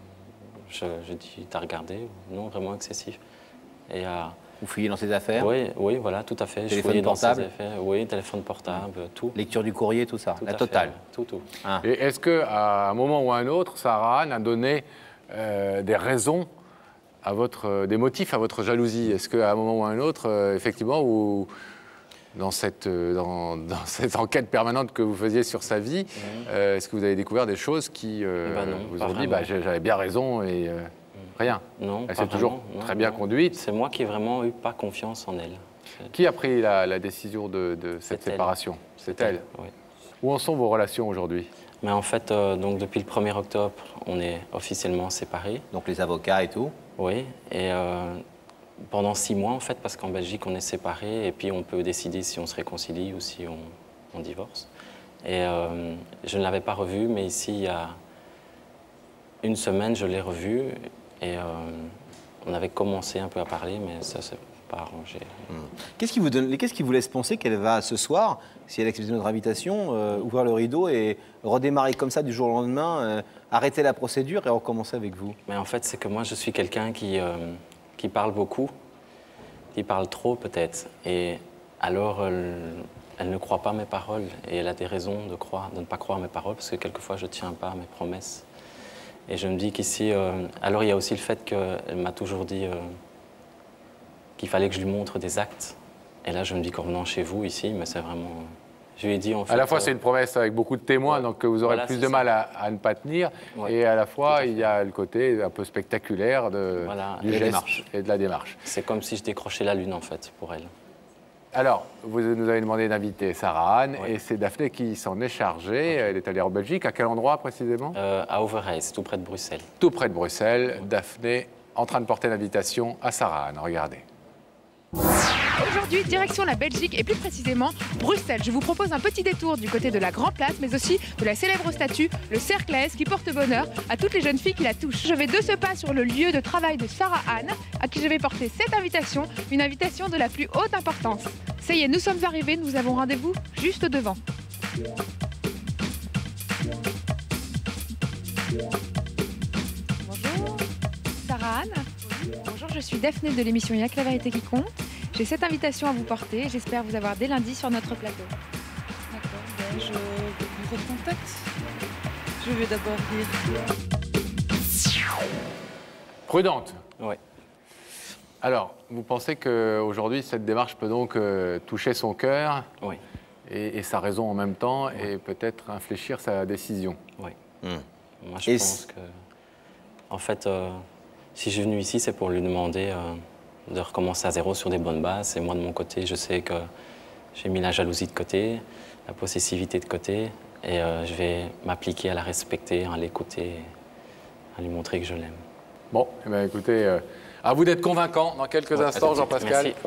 je dis, t'as regardé? Non, vraiment excessif. Et
vous fouillez dans ses affaires?
Oui, voilà, tout à fait.
Téléphone portable?
Dans ses affaires. Oui, téléphone portable, tout.
Lecture du courrier, tout ça, la totale?
Tout.
Ah.
Et est-ce qu'à un moment ou à un autre, Sarah Anne a donné des raisons, des motifs à votre jalousie? Est-ce qu'à un moment ou à un autre, effectivement, dans cette enquête permanente que vous faisiez sur sa vie, est-ce que vous avez découvert des choses qui vous ont dit j'avais bien raison et rien?
Non,
elle s'est toujours très bien conduite.
C'est moi qui ai vraiment eu pas confiance en elle.
Qui a pris la décision de cette séparation? C'est elle.
Oui.
Où en sont vos relations aujourd'hui?
Mais en fait, donc depuis le 1er octobre, on est officiellement séparés.
Donc les avocats et tout?
Oui, et pendant 6 mois en fait, parce qu'en Belgique on est séparés et puis on peut décider si on se réconcilie ou si on divorce. Et je ne l'avais pas revu, mais ici il y a une semaine je l'ai revu et on avait commencé un peu à parler, mais ça s'est pas arrangé.
Qu'est-ce qui vous laisse penser qu'elle va ce soir, si elle accepte notre invitation, ouvrir le rideau et redémarrer comme ça du jour au lendemain, arrêter la procédure et recommencer avec vous?
Mais en fait, c'est que moi je suis quelqu'un qui parle beaucoup, qui parle trop peut-être. Et alors, elle ne croit pas mes paroles. Et elle a des raisons de ne pas croire mes paroles, parce que quelquefois, je ne tiens pas à mes promesses. Et je me dis qu'ici... alors, il y a aussi le fait qu'elle m'a toujours dit qu'il fallait que je lui montre des actes. Et là, je me dis qu'en venant chez vous, ici, mais c'est vraiment... Je lui ai dit, en fait...
À la fois, c'est une promesse avec beaucoup de témoins, donc que vous aurez plus de mal à ne pas tenir. Ouais. Et à la fois, il y a le côté un peu spectaculaire du geste et de la démarche.
C'est comme si je décrochais la lune, en fait, pour elle.
Alors, vous nous avez demandé d'inviter Sarah Anne, et c'est Daphné qui s'en est chargée. Elle est allée en Belgique. À quel endroit, précisément?
À Overijse, tout près de Bruxelles.
Tout près de Bruxelles. Daphné, en train de porter l'invitation à Sarah Anne. Regardez.
Aujourd'hui, direction la Belgique et plus précisément Bruxelles. Je vous propose un petit détour du côté de la Grand Place, mais aussi de la célèbre statue, le cercle à S, qui porte bonheur à toutes les jeunes filles qui la touchent. Je vais de ce pas sur le lieu de travail de Sarah Anne, à qui je vais porter cette invitation, une invitation de la plus haute importance. Ça y est, nous sommes arrivés, nous avons rendez-vous juste devant. Bonjour, Sarah Anne. Bonjour, je suis Daphné de l'émission Il y a que la vérité qui compte. J'ai cette invitation à vous porter. J'espère vous avoir dès lundi sur notre plateau.
D'accord, ben je vous recontacte. Je vais d'abord dire...
Prudente.
Oui.
Alors, vous pensez qu'aujourd'hui, cette démarche peut donc toucher son cœur et sa raison en même temps et peut-être infléchir sa décision?
Oui. Moi, je pense que... En fait, si je suis venu ici, c'est pour lui demander... de recommencer à zéro sur des bonnes bases. Et moi, de mon côté, je sais que j'ai mis la jalousie de côté, la possessivité de côté, et je vais m'appliquer à la respecter, à l'écouter, à lui montrer que je l'aime.
Bon, eh bien, écoutez, à vous d'être convaincant dans quelques instants, Jean-Pascal.
Merci.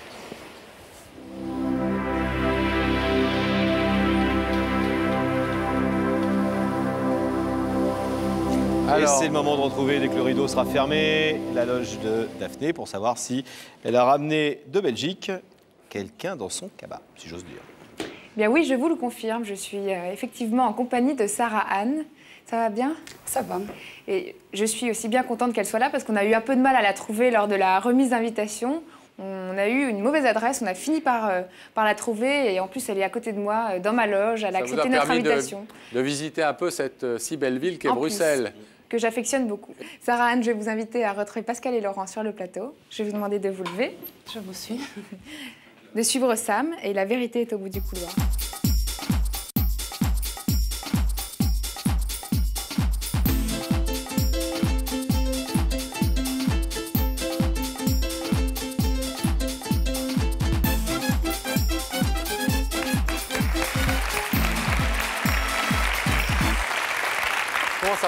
Et c'est le moment de retrouver, dès que le rideau sera fermé, la loge de Daphné pour savoir si elle a ramené de Belgique quelqu'un dans son cabas, si j'ose dire.
Bien oui, je vous le confirme, je suis effectivement en compagnie de Sarah Anne. Ça va bien?
Ça va.
Et je suis aussi bien contente qu'elle soit là parce qu'on a eu un peu de mal à la trouver lors de la remise d'invitation. On a eu une mauvaise adresse, on a fini par la trouver et en plus elle est à côté de moi, dans ma loge, elle a accepté notre invitation.
De visiter un peu cette si belle ville qu'est Bruxelles.
Que j'affectionne beaucoup. Sarah Anne, je vais vous inviter à retrouver Pascal et Laurent sur le plateau. Je vais vous demander de vous lever.
Je vous suis.
De suivre Sam et la vérité est au bout du couloir.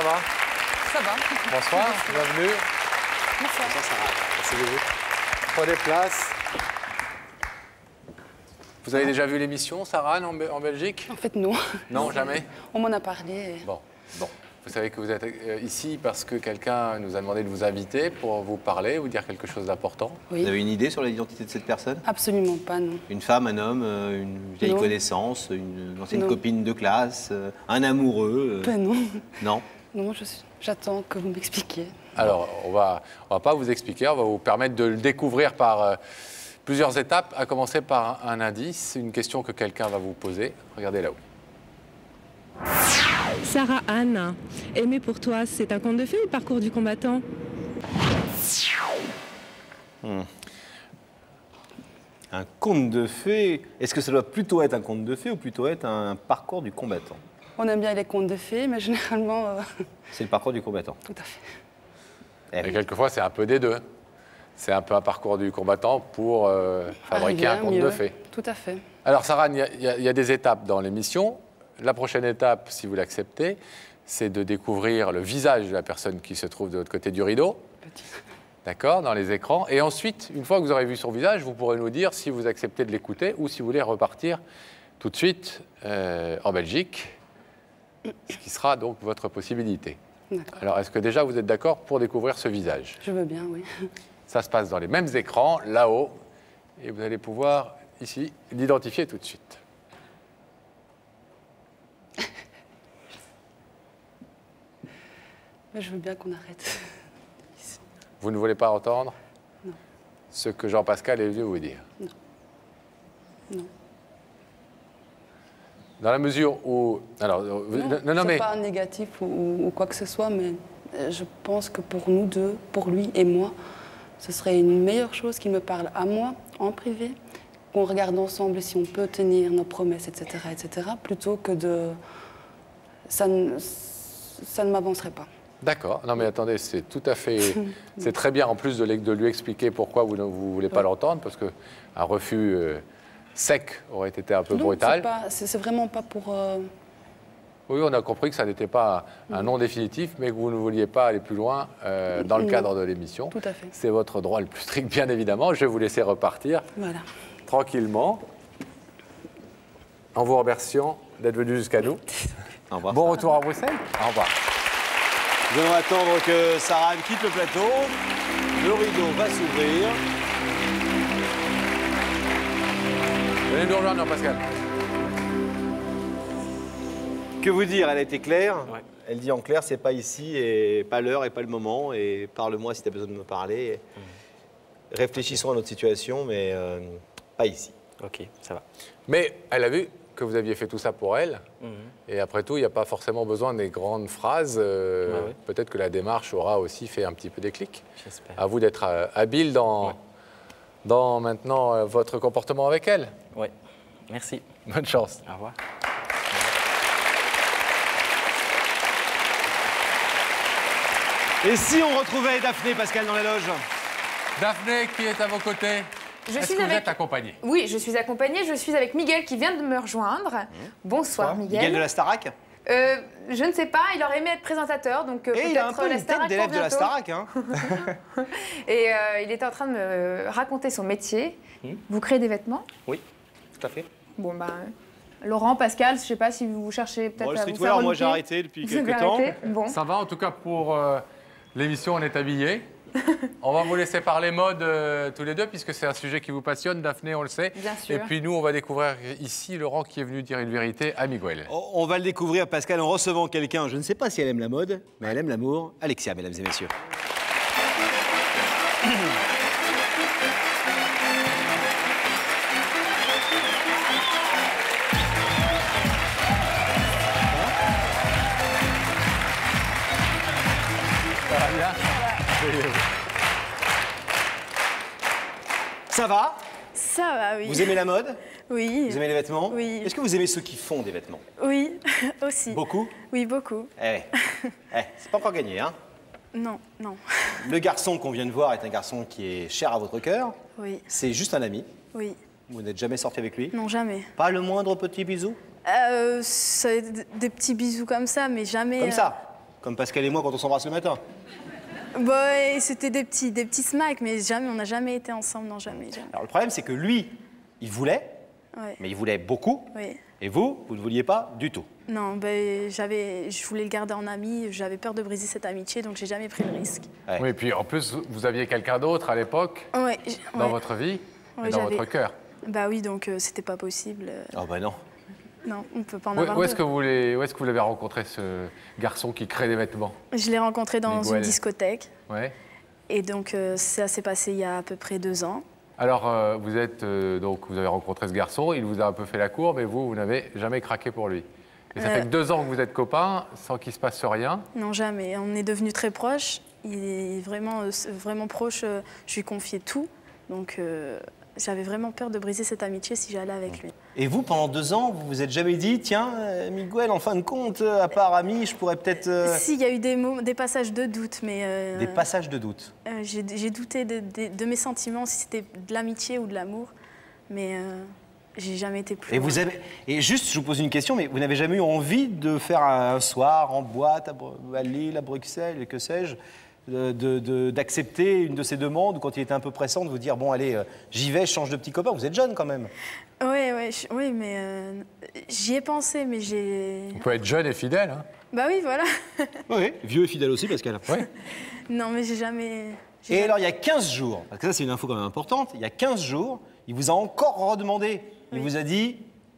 va?
Ça va.
Bonsoir, bienvenue.
Bonsoir.
Asseyez-vous. Prenez place. Vous avez déjà vu l'émission, Sarah, en Belgique?
En fait, non.
Non, jamais?
On m'en a parlé.
Bon. Vous savez que vous êtes ici parce que quelqu'un nous a demandé de vous inviter pour vous parler, vous dire quelque chose d'important.
Oui.
Vous avez une idée sur l'identité de cette personne?
Absolument pas, non.
Une femme, un homme, une vieille
Non.
connaissance, une ancienne
Non.
copine de classe, un amoureux?
Ben non.
Non?
Non, j'attends que vous m'expliquiez.
Alors, on va pas vous expliquer, on va vous permettre de le découvrir par plusieurs étapes, à commencer par un indice, une question que quelqu'un va vous poser. Regardez là-haut.
Sarah Anne, Aimer pour toi, c'est un conte de fées ou le parcours du combattant?
Un conte de fées. Est-ce que ça doit plutôt être un conte de fées ou plutôt être un parcours du combattant?
On aime bien les contes de fées, mais généralement...
C'est le parcours du combattant.
Tout à fait.
Et quelquefois, c'est un peu des deux. C'est un peu un parcours du combattant pour fabriquer un conte de fées.
Tout à fait.
Alors, Sarah, il y a des étapes dans l'émission. La prochaine étape, si vous l'acceptez, c'est de découvrir le visage de la personne qui se trouve de l'autre côté du rideau. D'accord, dans les écrans. Et ensuite, une fois que vous aurez vu son visage, vous pourrez nous dire si vous acceptez de l'écouter ou si vous voulez repartir tout de suite en Belgique, ce qui sera donc votre possibilité. Alors, est-ce que déjà vous êtes d'accord pour découvrir ce visage?
Je veux bien, oui.
Ça se passe dans les mêmes écrans, là-haut, et vous allez pouvoir, ici, l'identifier tout de suite.
Mais je veux bien qu'on arrête.
Vous ne voulez pas entendre
Non.
ce que Jean-Pascal est venu vous dire?
Non. Non.
Dans la mesure où... Alors,
non, mais... pas négatif ou quoi que ce soit, mais je pense que pour nous deux, pour lui et moi, ce serait une meilleure chose qu'il me parle à moi, en privé, qu'on regarde ensemble si on peut tenir nos promesses, etc., plutôt que de... Ça ne m'avancerait pas.
D'accord. Non, mais attendez, c'est tout à fait... C'est très bien, en plus, de lui expliquer pourquoi vous ne voulez pas l'entendre, parce qu'un refus sec aurait été un peu brutal.
C'est vraiment pas pour...
Oui, on a compris que ça n'était pas un non définitif, mais que vous ne vouliez pas aller plus loin dans le cadre de l'émission.
Tout à fait.
C'est votre droit le plus strict, bien évidemment. Je vais vous laisser repartir tranquillement, en vous remerciant d'être venu jusqu'à nous.
Au revoir.
Bon retour à Bruxelles. Au revoir.
Nous allons attendre que Sarah quitte le plateau. Le rideau va s'ouvrir.
Venez nous rejoindre, Pascal.
Que vous dire, elle a été claire.
Ouais.
Elle dit en clair, c'est pas ici, et pas l'heure, et pas le moment, et parle-moi si tu as besoin de me parler. Réfléchissons à notre situation, mais pas ici.
Ok, ça va.
Mais elle a vu que vous aviez fait tout ça pour elle, et après tout, il n'y a pas forcément besoin des grandes phrases.
Oui.
Peut-être que la démarche aura aussi fait un petit peu déclic.
J'espère.
À vous d'être habile dans maintenant votre comportement avec elle.
Oui, merci.
Bonne chance.
Au revoir.
Et si on retrouvait Daphné, Pascal, dans la loge?
Daphné, qui est à vos côtés? Est-ce que vous êtes accompagnée?
Oui, je suis accompagnée. Je suis avec Miguel qui vient de me rejoindre. Bonsoir, Miguel.
Miguel de la Starac?
Je ne sais pas, il aurait aimé être présentateur, donc peut-être
il a un peu
la
une tête d'élève de la Starac, hein.
Et il était en train de me raconter son métier. Vous créez des vêtements?
Oui, tout à fait.
Bon, Laurent, Pascal, je ne sais pas si vous cherchez peut-être à vous faire
moi j'ai arrêté depuis quelques temps.
Bon.
Ça va, en tout cas, pour l'émission, on est habillés. On va vous laisser parler mode tous les deux, puisque c'est un sujet qui vous passionne, Daphné, on le sait.
Bien sûr.
Et puis nous, on va découvrir ici Laurent qui est venu dire une vérité à Miguel.
On va le découvrir, Pascal, en recevant quelqu'un, je ne sais pas si elle aime la mode, mais elle aime l'amour. Alexia, mesdames et messieurs.
Ça va bien?
Ça va?
Ça va, oui.
Vous aimez la mode?
Oui.
Vous aimez les vêtements?
Oui.
Est-ce que vous aimez ceux qui font des vêtements?
Oui, aussi.
Beaucoup?
Oui, beaucoup.
C'est pas encore gagné, hein?
Non, non.
Le garçon qu'on vient de voir est un garçon qui est cher à votre cœur.
Oui.
C'est juste un ami.
Oui.
Vous n'êtes jamais sorti avec lui?
Non, jamais.
Pas le moindre petit bisou?
C'est des petits bisous comme ça, mais jamais...
Comme ça? Comme Pascal et moi quand on s'embrasse le matin.
Bah, et c'était des petits smacks, mais jamais, on n'a jamais été ensemble, non, jamais.
Alors le problème, c'est que lui, il voulait,
Ouais.
mais il voulait beaucoup.
Oui.
Et vous ne vouliez pas du tout.
Non, ben, je voulais le garder en ami, j'avais peur de briser cette amitié, donc j'ai jamais pris le risque.
Ouais. Oui, et puis en plus, vous aviez quelqu'un d'autre à l'époque
Ouais,
dans votre vie,
Ouais,
et dans
j'avais-
votre cœur.
Bah oui, donc c'était pas possible.
Oh bah non.
Non, on peut pas en
Où
avoir
est-ce
deux.
que vous l'avez rencontré, ce garçon qui crée des vêtements?
Je l'ai rencontré dans
Miguel.
une discothèque,
Ouais.
et donc ça s'est passé il y a à peu près 2 ans.
Alors, vous avez rencontré ce garçon, il vous a un peu fait la cour, mais vous n'avez jamais craqué pour lui. Et ça fait que 2 ans que vous êtes copains, sans qu'il se passe rien.
Non, jamais. On est devenus très proches. Il est vraiment proche. Je lui confiais tout. Donc, j'avais vraiment peur de briser cette amitié si j'allais avec lui.
Et vous, pendant 2 ans, vous vous êtes jamais dit, tiens, Miguel, en fin de compte, à part ami, je pourrais peut-être...
Si, il y a eu des passages de doute, mais...
Des passages de doute.
J'ai douté de mes sentiments, si c'était de l'amitié ou de l'amour. Mais j'ai jamais été plus loin.
Et juste, je vous pose une question, mais vous n'avez jamais eu envie de faire un soir en boîte à Lille, à Bruxelles, que sais-je, d'accepter une de ses demandes, ou quand il était un peu pressant, de vous dire, bon, allez, j'y vais, je change de petit copain. Vous êtes jeune quand même.
Oui, mais j'y ai pensé, mais j'ai...
On peut être jeune et fidèle. Hein.
Bah oui, voilà.
Oui, vieux et fidèle aussi, Pascal. Oui.
Non, mais j'ai jamais...
Et alors, il y a 15 jours, parce que ça, c'est une info quand même importante, il y a 15 jours, il vous a encore redemandé. Il vous a dit...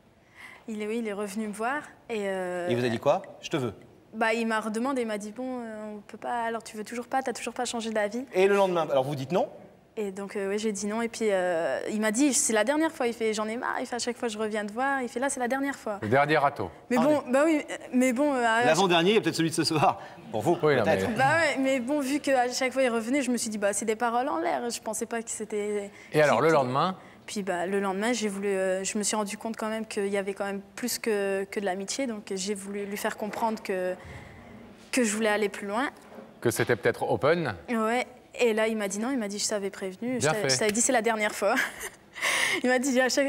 Il est revenu me voir et...
Il vous a dit quoi? Je te veux.
Bah, il m'a redemandé, il m'a dit, bon, on peut pas... Alors, tu veux toujours pas? T'as toujours pas changé d'avis?
Et le lendemain, alors vous dites non?
Et donc, oui, j'ai dit non. Et puis, il m'a dit, c'est la dernière fois. Il fait, j'en ai marre. Il fait, à chaque fois, je reviens te voir. Il fait, là, c'est la dernière fois.
Le dernier râteau.
Mais bon, bah oui, mais bon...
L'avant-dernier, il y a peut-être celui de ce soir. Pour vous,
oui,
peut-être.
Bah ouais, mais bon, vu qu'à chaque fois, il revenait, je me suis dit, bah, c'est des paroles en l'air. Je pensais pas que c'était...
Et alors, le lendemain?
Puis bah, le lendemain, je me suis rendu compte quand même qu'il y avait quand même plus que de l'amitié. Donc, j'ai voulu lui faire comprendre que je voulais aller plus loin.
Que c'était peut-être open?
Ouais. Et là, il m'a dit non, il m'a dit je t'avais prévenu,
Bien
je t'avais dit c'est la dernière fois. Il m'a dit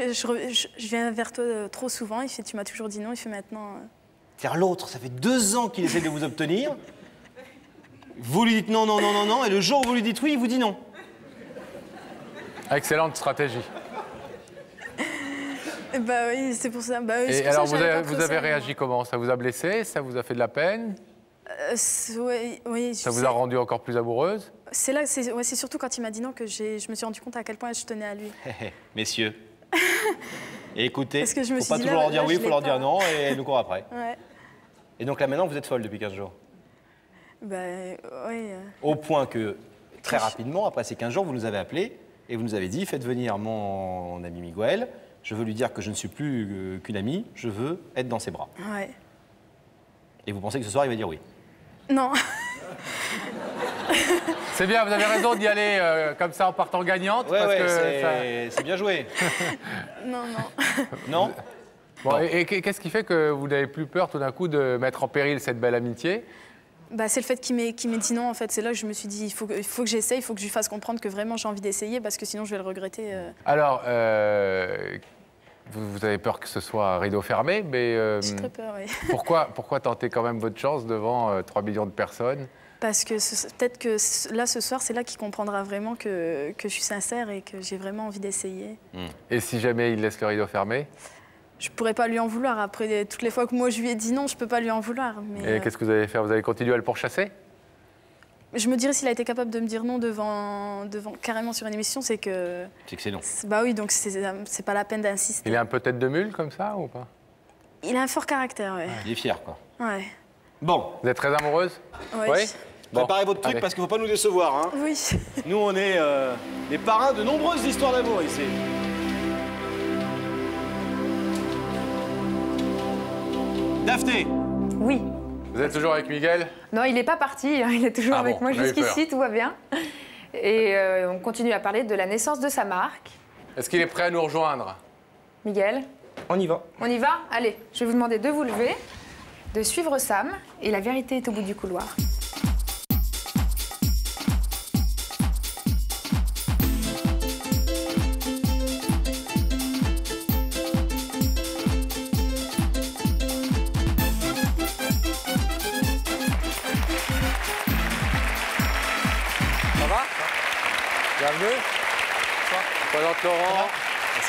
je viens vers toi trop souvent, il fait tu m'as toujours dit non, il fait maintenant...
C'est-à-dire l'autre, ça fait 2 ans qu'il essaie de vous obtenir, vous lui dites non, non, non, non, non, et le jour où vous lui dites oui, il vous dit non.
Excellente stratégie.
Bah oui, c'est pour ça. Bah, oui,
et alors, vous avez réagi comment? Ça vous a blessé? Ça vous a fait de la peine?
Oui,
ça vous a rendu encore plus amoureuse?
C'est surtout quand il m'a dit non que je me suis rendu compte à quel point je tenais à lui.
Messieurs, écoutez, il ne
faut
pas toujours leur dire oui, il faut leur dire non, et nous courons après.
Ouais.
Et donc là maintenant, vous êtes folle depuis 15 jours?
Bah oui.
Au point que, très rapidement, après ces 15 jours, vous nous avez appelés et vous nous avez dit, faites venir mon ami Miguel, je veux lui dire que je ne suis plus qu'une amie, je veux être dans ses bras.
Ouais.
Et vous pensez que ce soir, il va dire oui?
Non.
C'est bien, vous avez raison d'y aller comme ça en partant gagnante.
C'est bien joué.
Non.
Non?
Bon, et qu'est-ce qui fait que vous n'avez plus peur tout d'un coup de mettre en péril cette belle amitié?
Bah, c'est le fait qu'il m'ait dit non, en fait. C'est là que je me suis dit, il faut que j'essaye, il faut que je lui fasse comprendre que vraiment j'ai envie d'essayer, parce que sinon je vais le regretter.
Alors, vous avez peur que ce soit un rideau fermé, mais...
J'ai très peur, oui.
Pourquoi tenter quand même votre chance devant 3 millions de personnes?
Parce que peut-être que là, ce soir, c'est là qu'il comprendra vraiment que je suis sincère et que j'ai vraiment envie d'essayer.
Et si jamais il laisse le rideau fermé?
Je pourrais pas lui en vouloir. Après, toutes les fois que moi je lui ai dit non, je peux pas lui en vouloir. Mais
et qu'est-ce que vous allez faire? Vous allez continuer à le pourchasser?
Je me dirais s'il a été capable de me dire non devant carrément sur une émission, c'est que...
C'est que c'est non.
Bah oui, donc c'est pas la peine d'insister.
Il est un peu tête de mule comme ça ou pas?
Il a un fort caractère, ouais.
Il est fier, quoi.
Ouais.
Bon.
Vous êtes très amoureuse?
Oui.
Oui.
Bon. Préparez votre truc parce qu'il ne faut pas nous décevoir. Hein.
Oui.
Nous, on est les parrains de nombreuses histoires d'amour ici. Daphné.
Oui.
Vous êtes toujours avec Miguel?
Non, il n'est pas parti, il est toujours avec moi jusqu'ici, tout va bien. Et on continue à parler de la naissance de sa marque.
Est-ce qu'il est prêt à nous rejoindre?
Miguel?
On y va.
On y va? Allez, je vais vous demander de vous lever, de suivre Sam, et la vérité est au bout du couloir.
Bienvenue. Je présente Laurent.
Merci.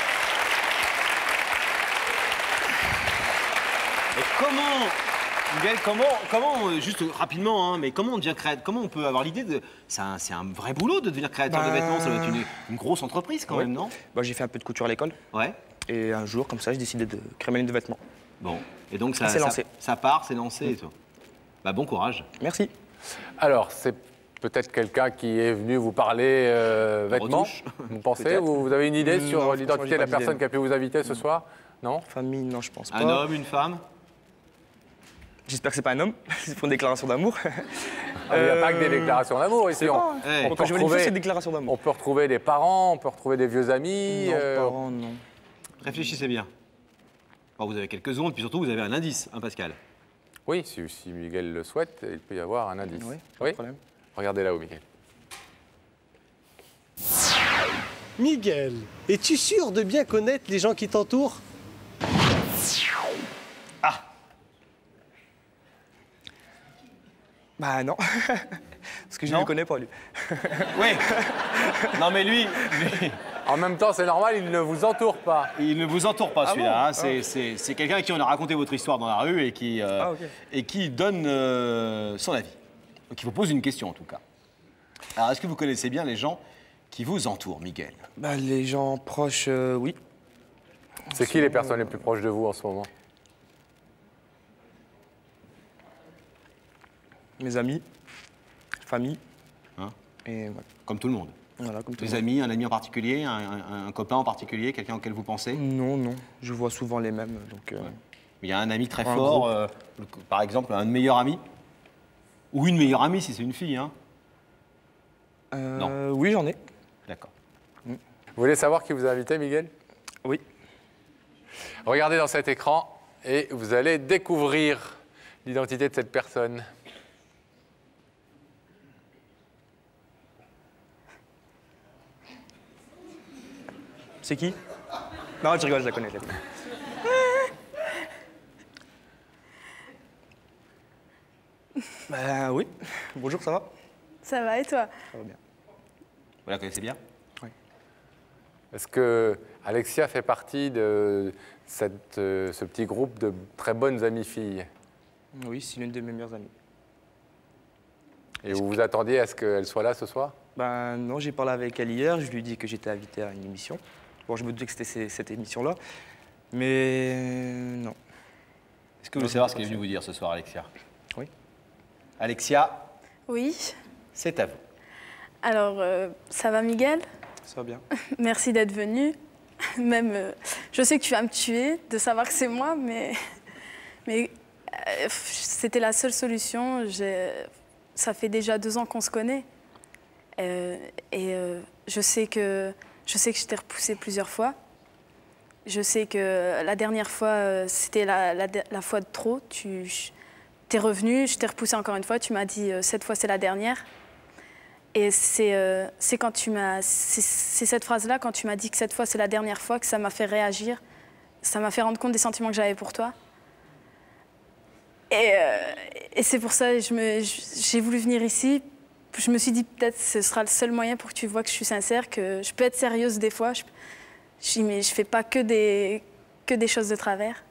Et comment, Miguel, comment, juste rapidement, hein, mais comment on devient créateur? Comment on peut avoir l'idée de... C'est un vrai boulot de devenir créateur de vêtements, ça doit être une grosse entreprise quand même, non?
J'ai fait un peu de couture à l'école.
Ouais.
Et un jour, comme ça, j'ai décidé de créer ma ligne de vêtements.
Bon, et donc ça,
c'est lancé.
Ça part, c'est lancé et tout. Bah, bon courage.
Merci.
Alors, c'est peut-être quelqu'un qui est venu vous parler vêtements, vous pensez? Vous avez une idée sur l'identité de la personne qui a pu vous inviter ce soir? Non?
Famille, non, je pense pas.
Un homme, une femme?
J'espère que c'est pas un homme, c'est pour une déclaration d'amour.
Il n'y a pas que des déclarations d'amour ici.
On peut retrouver des déclarations d'amour.
On peut retrouver des parents, on peut retrouver des vieux amis.
Non, parents, non.
Réfléchissez bien. Bon, vous avez quelques secondes, puis surtout vous avez un indice, hein, Pascal?
Oui, si Miguel le souhaite, il peut y avoir un indice.
Oui, pas de problème.
Regardez là-haut, Miguel.
Miguel, es-tu sûr de bien connaître les gens qui t'entourent?
Ah!
Bah non. Parce que je ne le connais pas, lui.
Oui. Non, mais lui...
En même temps, c'est normal, il ne vous entoure pas.
Il ne vous entoure pas, celui-là.
Bon
Hein. C'est quelqu'un à qui on a raconté votre histoire dans la rue et qui, et qui donne son avis. Donc il vous pose une question, en tout cas. Alors, est-ce que vous connaissez bien les gens qui vous entourent, Miguel?
Les gens proches, oui.
C'est qui les personnes les plus proches de vous en ce moment?
Mes amis, famille.
Hein?
Et voilà.
Comme tout le monde?
Voilà, comme tout
Des
le monde.
amis, un ami en particulier, un copain en particulier, quelqu'un auquel vous pensez?
Non, je vois souvent les mêmes. Donc,
Il y a un ami très fort, par exemple un meilleur ami? Ou une meilleure amie si c'est une fille, hein? Non.
Oui, j'en ai.
D'accord.
Vous voulez savoir qui vous a invité, Miguel?
Oui.
Regardez dans cet écran et vous allez découvrir l'identité de cette personne.
C'est qui? Non, je rigole, je la connais. Oui. Bonjour, ça va?
Ça va et toi?
Ça va bien.
Vous la connaissez bien?
Oui.
Est-ce que Alexia fait partie de ce petit groupe de très bonnes amies filles?
Oui, c'est l'une de mes meilleures amies.
Et vous vous attendiez à ce qu'elle soit là ce soir?
Non, j'ai parlé avec elle hier, je lui ai dit que j'étais invité à une émission. Bon, je me doutais que c'était cette émission-là, mais non.
Est-ce que vous voulez savoir ce qu'elle est venue vous dire ce soir, Alexia?
Oui.
Alexia?
Oui.
C'est à vous.
Alors, ça va, Miguel?
Ça va bien.
Merci d'être venu. Même, je sais que tu vas me tuer de savoir que c'est moi, mais c'était la seule solution. Ça fait déjà 2 ans qu'on se connaît. Je sais que je t'ai repoussé plusieurs fois. Je sais que la dernière fois, c'était la fois de trop. T'es revenu, je t'ai repoussé encore une fois. Tu m'as dit cette fois c'est la dernière. Et c'est quand c'est cette phrase-là, quand tu m'as dit que cette fois c'est la dernière fois, que ça m'a fait réagir. Ça m'a fait rendre compte des sentiments que j'avais pour toi. Et c'est pour ça que j'ai voulu venir ici. Je me suis dit peut-être que ce sera le seul moyen pour que tu vois que je suis sincère, que je peux être sérieuse des fois. Mais je fais pas que des choses de travers.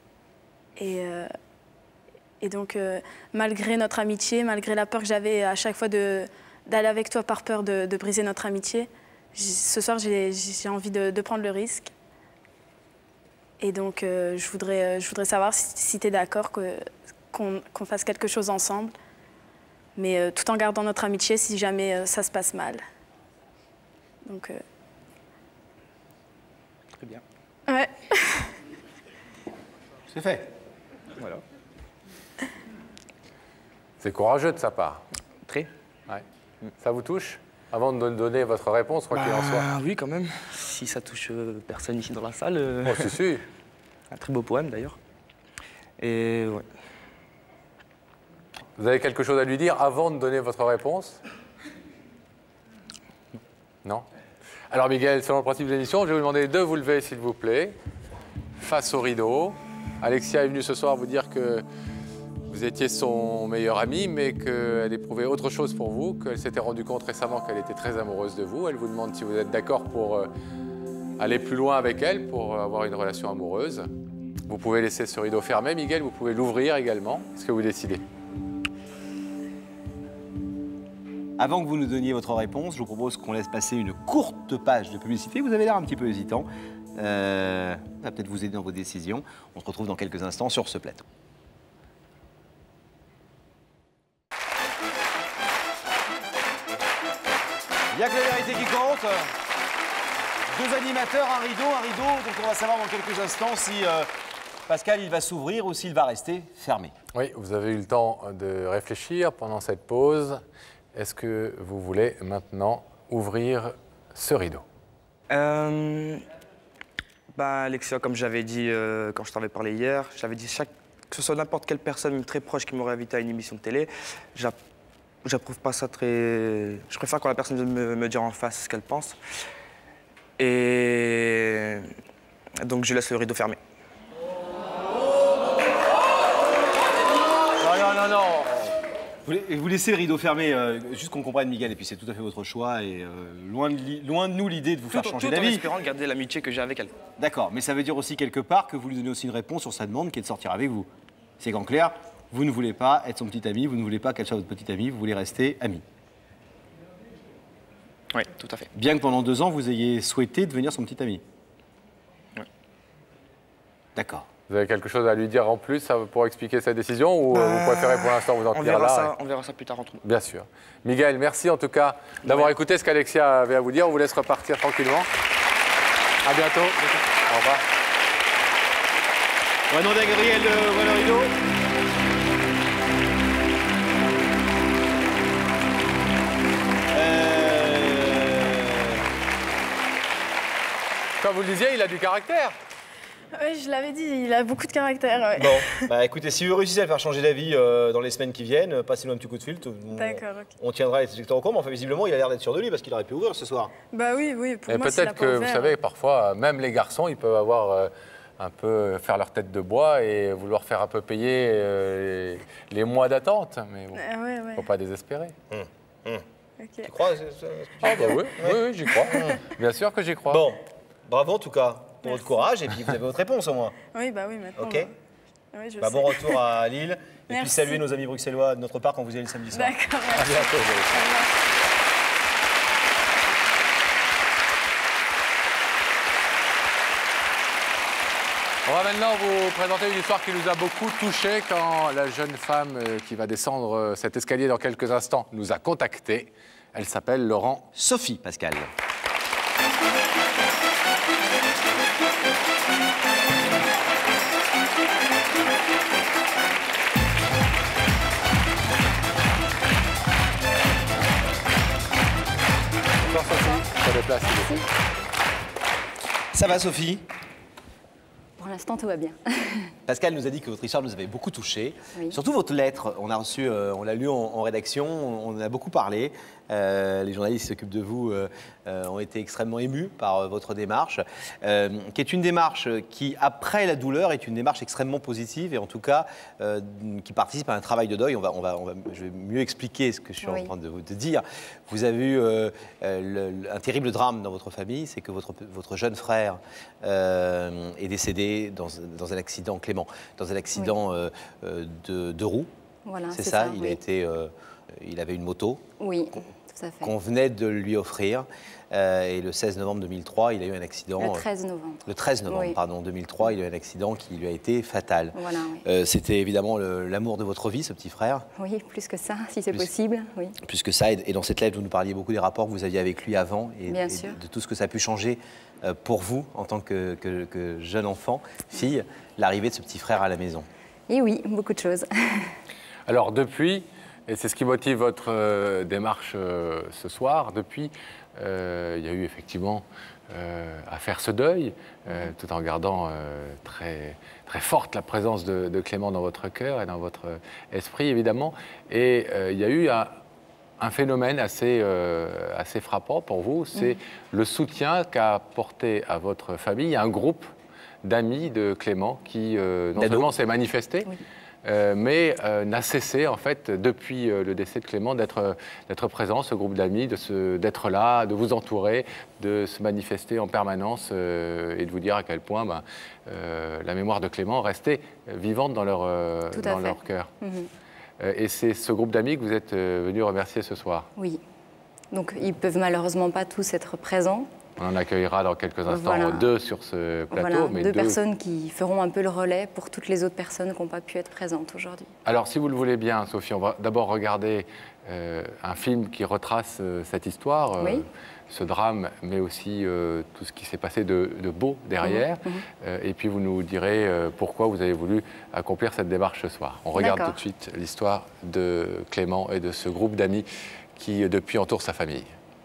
Et donc, malgré notre amitié, malgré la peur que j'avais à chaque fois d'aller avec toi par peur de briser notre amitié, ce soir, j'ai envie de prendre le risque. Et donc, je voudrais savoir si tu es d'accord qu'on fasse quelque chose ensemble, mais tout en gardant notre amitié si jamais ça se passe mal. Donc...
Très bien.
Ouais.
C'est fait.
Voilà.
C'est courageux de sa part.
Très.
Ouais. Ça vous touche? Avant de donner votre réponse, quoi qu'il en soit.
Oui, quand même. Si ça touche personne ici dans la salle.
Oh, si.
Un très beau poème, d'ailleurs. Et ouais.
Vous avez quelque chose à lui dire avant de donner votre réponse? Non. Alors, Miguel, selon le principe de l'émission, je vais vous demander de vous lever, s'il vous plaît, face au rideau. Alexia est venue ce soir vous dire que vous étiez son meilleur ami, mais qu'elle éprouvait autre chose pour vous, qu'elle s'était rendue compte récemment qu'elle était très amoureuse de vous. Elle vous demande si vous êtes d'accord pour aller plus loin avec elle, pour avoir une relation amoureuse. Vous pouvez laisser ce rideau fermé, Miguel, vous pouvez l'ouvrir également. Est-ce que vous décidez?
Avant que vous nous donniez votre réponse, je vous propose qu'on laisse passer une courte page de publicité. Vous avez l'air un petit peu hésitant. Ça va peut-être vous aider dans vos décisions. On se retrouve dans quelques instants sur ce plateau. Il n'y a que la vérité qui compte. Deux animateurs, un rideau. Donc on va savoir dans quelques instants si Pascal il va s'ouvrir ou s'il va rester fermé.
Oui, vous avez eu le temps de réfléchir pendant cette pause. Est-ce que vous voulez maintenant ouvrir ce rideau?
Alexia, comme j'avais dit quand je t'avais parlé hier, j'avais dit que ce soit n'importe quelle personne très proche qui m'aurait invité à une émission de télé, j'approuve pas ça très... Je préfère quand la personne vient me dire en face ce qu'elle pense. Et donc je laisse le rideau fermé.
Non. Vous laissez le rideau fermé, juste qu'on comprenne, Miguel, et puis c'est tout à fait votre choix, et loin de nous l'idée de vous faire changer d'avis.
Tout en espérant garder l'amitié que j'ai avec elle.
D'accord, mais ça veut dire aussi quelque part que vous lui donnez aussi une réponse sur sa demande qui est de sortir avec vous. C'est qu'en clair, vous ne voulez pas être son petit ami, vous ne voulez pas qu'elle soit votre petite amie, vous voulez rester amis.
Oui, tout à fait.
Bien que pendant 2 ans, vous ayez souhaité devenir son petit ami.
Oui.
D'accord.
Vous avez quelque chose à lui dire en plus pour expliquer sa décision ou vous préférez pour l'instant vous en tenir là?
On verra ça plus tard entre nous.
Bien sûr. Miguel, merci en tout cas d'avoir écouté ce qu'Alexia avait à vous dire. On vous laisse repartir tranquillement. À bientôt. Au revoir.
On va demander à Gabriel de voir le rideau.
Comme vous le disiez, il a du caractère.
Oui, je l'avais dit, il a beaucoup de caractère. Ouais.
Bon, écoutez, si vous réussissez à le faire changer d'avis dans les semaines qui viennent, passez-nous un petit coup de fil.
D'accord, ok.
On tiendra les trajectoires au courant, mais enfin, visiblement, il a l'air d'être sûr de lui parce qu'il aurait pu ouvrir ce soir.
Bah oui, pour moi,
peut-être que, vous savez, parfois, même les garçons, ils peuvent avoir un peu faire leur tête de bois et vouloir faire un peu payer les mois d'attente. Mais bon, il ne faut pas désespérer.
Okay. Tu crois
oui, j'y crois. Bien sûr que j'y crois.
Bon, bravo en tout cas pour votre courage et puis vous avez votre réponse au moins.
Oui, maintenant.
Ok.
Oui,
bon retour à Lille. Et puis saluer nos amis bruxellois de notre part quand vous allez le samedi soir.
D'accord.
À bientôt.
On va maintenant vous présenter une histoire qui nous a beaucoup touchés quand la jeune femme qui va descendre cet escalier dans quelques instants nous a contactés. Elle s'appelle Laurent.
Sophie, Pascal.
Bonjour Sophie, ça déplace s'il vous plaît.
Ça va Sophie?
Pour l'instant, tout va bien.
Pascal nous a dit que votre histoire nous avait beaucoup touché.
Oui.
Surtout votre lettre. On a reçu, on l'a lu en rédaction, on en a beaucoup parlé. Les journalistes qui s'occupent de vous ont été extrêmement émus par votre démarche, qui est une démarche qui, après la douleur, est une démarche extrêmement positive et en tout cas qui participe à un travail de deuil. Je vais mieux expliquer ce que je suis en train de dire. Vous avez eu un terrible drame dans votre famille, c'est que votre jeune frère est décédé dans un accident, Clément, dans un accident de roues.
Voilà,
c'est ça. Il avait une moto.
Oui.
Qu'on venait de lui offrir. Et le 16 novembre 2003, il a eu un accident.
Le 13 novembre.
Le 13 novembre,
oui.
Pardon, 2003, il a eu un accident qui lui a été fatal.
Voilà, oui.
C'était évidemment l'amour de votre vie, ce petit frère.
Oui, plus que ça, si c'est possible. Oui.
Plus que ça. Et dans cette lettre, vous nous parliez beaucoup des rapports que vous aviez avec lui avant et de tout ce que ça a pu changer pour vous en tant que jeune enfant, fille, l'arrivée de ce petit frère à la maison.
Et oui, beaucoup de choses.
Alors depuis... Et c'est ce qui motive votre démarche ce soir. Depuis, il y a eu effectivement à faire ce deuil, tout en gardant très, très forte la présence de Clément dans votre cœur et dans votre esprit, évidemment. Et il y a eu un phénomène assez frappant pour vous, c'est le soutien qu'a apporté à votre famille un groupe d'amis de Clément qui non seulement s'est manifesté, mais n'a cessé, en fait, depuis le décès de Clément, d'être présent, ce groupe d'amis, d'être là, de vous entourer, de se manifester en permanence et de vous dire à quel point la mémoire de Clément restait vivante dans leur cœur. Et c'est ce groupe d'amis que vous êtes venu remercier ce soir.
Oui. Donc, ils ne peuvent malheureusement pas tous être présents.
On en accueillera dans quelques instants deux sur ce plateau.
Voilà,
mais
deux personnes qui feront un peu le relais pour toutes les autres personnes qui n'ont pas pu être présentes aujourd'hui.
Alors, si vous le voulez bien, Sophie, on va d'abord regarder un film qui retrace cette histoire, ce drame, mais aussi tout ce qui s'est passé de beau derrière. Et puis, vous nous direz pourquoi vous avez voulu accomplir cette démarche ce soir. On regarde tout de suite l'histoire de Clément et de ce groupe d'amis qui, depuis, entoure sa famille.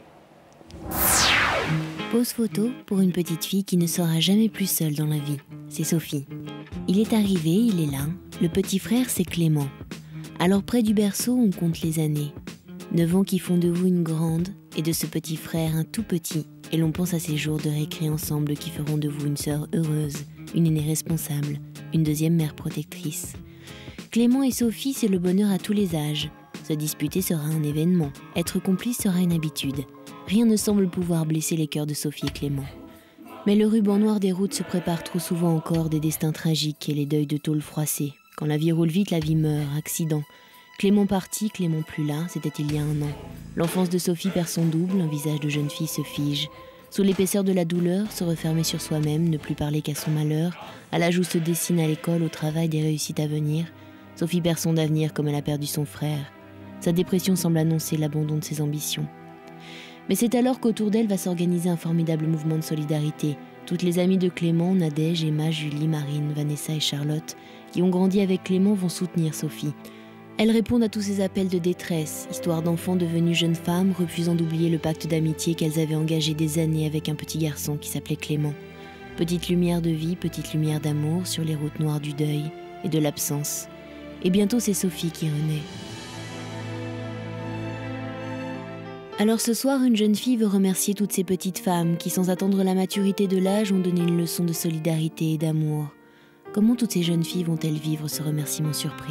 Pose photo pour une petite fille qui ne sera jamais plus seule dans la vie. C'est Sophie. Il est arrivé, il est là. Le petit frère, c'est Clément. Alors près du berceau, on compte les années. 9 ans qui font de vous une grande et de ce petit frère un tout petit. Et l'on pense à ces jours de récré ensemble qui feront de vous une sœur heureuse, une aînée responsable, une deuxième mère protectrice. Clément et Sophie, c'est le bonheur à tous les âges. Se disputer sera un événement. Être complice sera une habitude. Rien ne semble pouvoir blesser les cœurs de Sophie et Clément. Mais le ruban noir des routes se prépare trop souvent encore des destins tragiques et les deuils de tôle froissés. Quand la vie roule vite, la vie meurt, accident. Clément parti, Clément plus là, c'était il y a 1 an. L'enfance de Sophie perd son double, un visage de jeune fille se fige. Sous l'épaisseur de la douleur, se refermer sur soi-même, ne plus parler qu'à son malheur, à l'âge où se dessinent à l'école, au travail, des réussites à venir. Sophie perd son avenir comme elle a perdu son frère. Sa dépression semble annoncer l'abandon de ses ambitions. Mais c'est alors qu'autour d'elle va s'organiser un formidable mouvement de solidarité. Toutes les amies de Clément, Nadège, Emma, Julie, Marine, Vanessa et Charlotte, qui ont grandi avec Clément, vont soutenir Sophie. Elles répondent à tous ces appels de détresse, histoire d'enfants devenus jeunes femmes, refusant d'oublier le pacte d'amitié qu'elles avaient engagé des années avec un petit garçon qui s'appelait Clément. Petite lumière de vie, petite lumière d'amour sur les routes noires du deuil et de l'absence. Et bientôt c'est Sophie qui renaît. Alors ce soir, une jeune fille veut remercier toutes ces petites femmes qui, sans attendre la maturité de l'âge, ont donné une leçon de solidarité et d'amour. Comment toutes ces jeunes filles vont-elles vivre ce remerciement surprise ?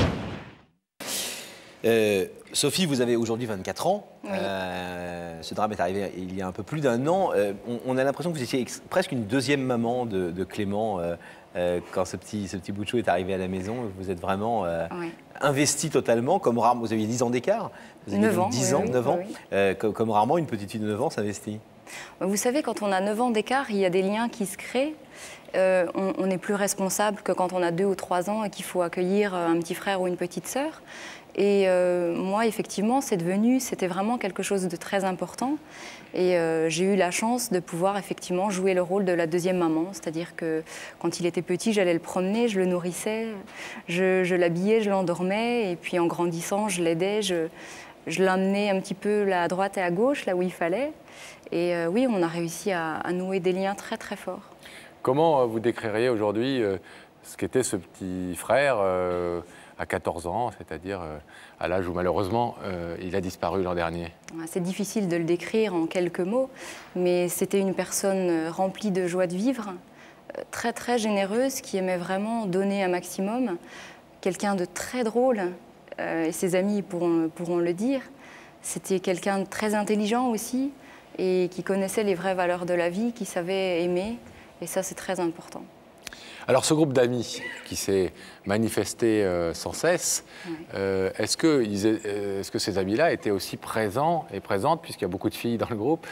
Sophie, vous avez aujourd'hui 24 ans.
Oui.
Ce drame est arrivé il y a un peu plus d'1 an. On a l'impression que vous étiez presque une deuxième maman de Clément. Quand ce petit bout de chou est arrivé à la maison, vous êtes vraiment investi totalement, comme rarement. Vous aviez 10 ans d'écart. Vous aviez
9 ans.
10 ans, 9 ans. Comme rarement une petite fille de 9 ans s'investit.
Vous savez, quand on a 9 ans d'écart, il y a des liens qui se créent. On n'est plus responsable que quand on a 2 ou 3 ans et qu'il faut accueillir un petit frère ou une petite sœur. Et moi, effectivement, c'était vraiment quelque chose de très important. Et j'ai eu la chance de pouvoir effectivement jouer le rôle de la deuxième maman. C'est-à-dire que quand il était petit, j'allais le promener, je le nourrissais, je l'habillais, je l'endormais. Et puis en grandissant, je l'aidais, je l'amenais un petit peu à droite et à gauche, là où il fallait. Et oui, on a réussi à nouer des liens très très forts.
Comment vous décririez aujourd'hui ce qu'était ce petit frère à 14 ans, c'est-à-dire à l'âge où malheureusement il a disparu l'an dernier?
C'est difficile de le décrire en quelques mots, mais c'était une personne remplie de joie de vivre, très très généreuse, qui aimait vraiment donner un maximum, quelqu'un de très drôle, et ses amis pourront le dire. C'était quelqu'un de très intelligent aussi, et qui connaissait les vraies valeurs de la vie, qui savait aimer, et ça c'est très important.
Alors ce groupe d'amis qui s'est manifesté sans cesse, est-ce que ces amis-là étaient aussi présents et présentes, puisqu'il y a beaucoup de filles dans le groupe,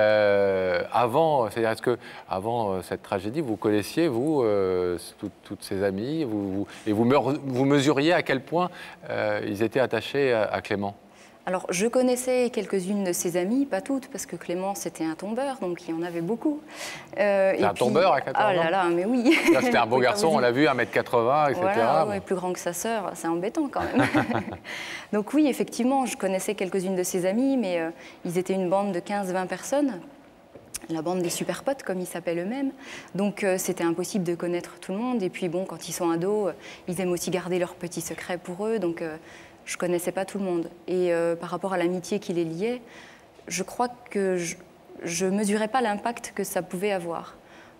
avant, c'est-à-dire est-ce que avant cette tragédie, vous connaissiez, vous, toutes ces amies, et vous mesuriez à quel point ils étaient attachés à Clément?
Alors, je connaissais quelques-unes de ses amies, pas toutes, parce que Clément, c'était un tombeur, donc il y en avait beaucoup.
C'est un tombeur à 14 ans?
Ah là là, mais oui.
C'était un beau garçon, on l'a vu, 1m80, etc.
Voilà, ouais, plus grand que sa sœur, c'est embêtant quand même. Donc oui, effectivement, je connaissais quelques-unes de ses amies, mais ils étaient une bande de 15-20 personnes. La bande des super potes, comme ils s'appellent eux-mêmes. Donc c'était impossible de connaître tout le monde. Et puis bon, quand ils sont ados, ils aiment aussi garder leurs petits secrets pour eux. Donc je ne connaissais pas tout le monde. Et par rapport à l'amitié qui les liait, je crois que je ne mesurais pas l'impact que ça pouvait avoir.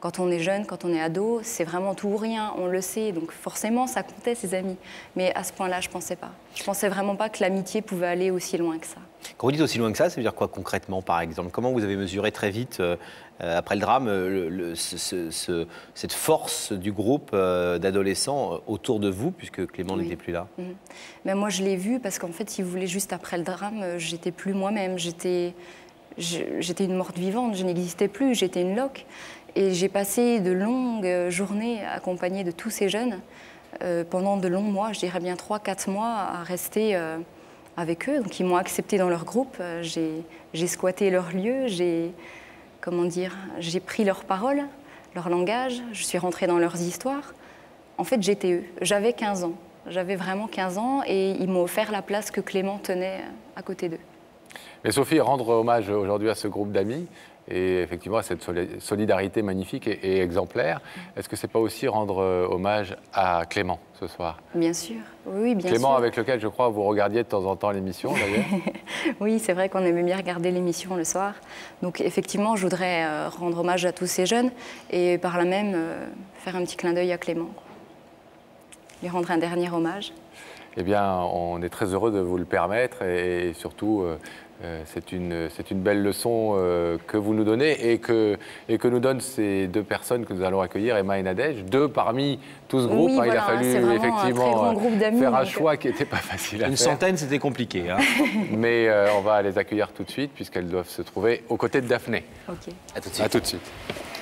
Quand on est jeune, quand on est ado, c'est vraiment tout ou rien, on le sait. Donc forcément, ça comptait, ses amis. Mais à ce point-là, je ne pensais pas. Je ne pensais vraiment pas que l'amitié pouvait aller aussi loin que ça.
Quand vous dites aussi loin que ça veut dire quoi concrètement, par exemple? Comment vous avez mesuré très vite, après le drame, cette force du groupe d'adolescents autour de vous, puisque Clément n'était plus là?
Mais moi, je l'ai vu parce qu'en fait, si vous voulez, juste après le drame, j'étais plus moi-même. J'étais une morte vivante, je n'existais plus, j'étais une loque. Et j'ai passé de longues journées accompagnée de tous ces jeunes, pendant de longs mois, je dirais bien 3-4 mois, à rester avec eux. Donc ils m'ont accepté dans leur groupe, j'ai squatté leur lieu, j'ai pris leurs paroles, leur langage, je suis rentrée dans leurs histoires. En fait, j'étais eux. J'avais 15 ans. J'avais vraiment 15 ans et ils m'ont offert la place que Clément tenait à côté d'eux.
Et Sophie, rendre hommage aujourd'hui à ce groupe d'amis et effectivement à cette solidarité magnifique et exemplaire, est-ce que c'est pas aussi rendre hommage à Clément ce soir?
Bien sûr, oui, bien sûr.
Clément avec lequel je crois vous regardiez de temps en temps l'émission d'ailleurs.
Oui, c'est vrai qu'on aimait bien regarder l'émission le soir. Donc effectivement, je voudrais rendre hommage à tous ces jeunes et par là même faire un petit clin d'œil à Clément. Lui rendre un dernier hommage.
Eh bien, on est très heureux de vous le permettre et surtout, c'est une belle leçon que vous nous donnez et que nous donnent ces deux personnes que nous allons accueillir, Emma et Nadège, deux parmi tout ce groupe.
Oui,
il a fallu effectivement faire un
donc...
choix qui n'était pas facile à
Une
faire.
centaine, c'était compliqué. Hein.
Mais on va les accueillir tout de suite puisqu'elles doivent se trouver aux côtés de Daphné.
Ok.
À tout de suite.
À tout de suite.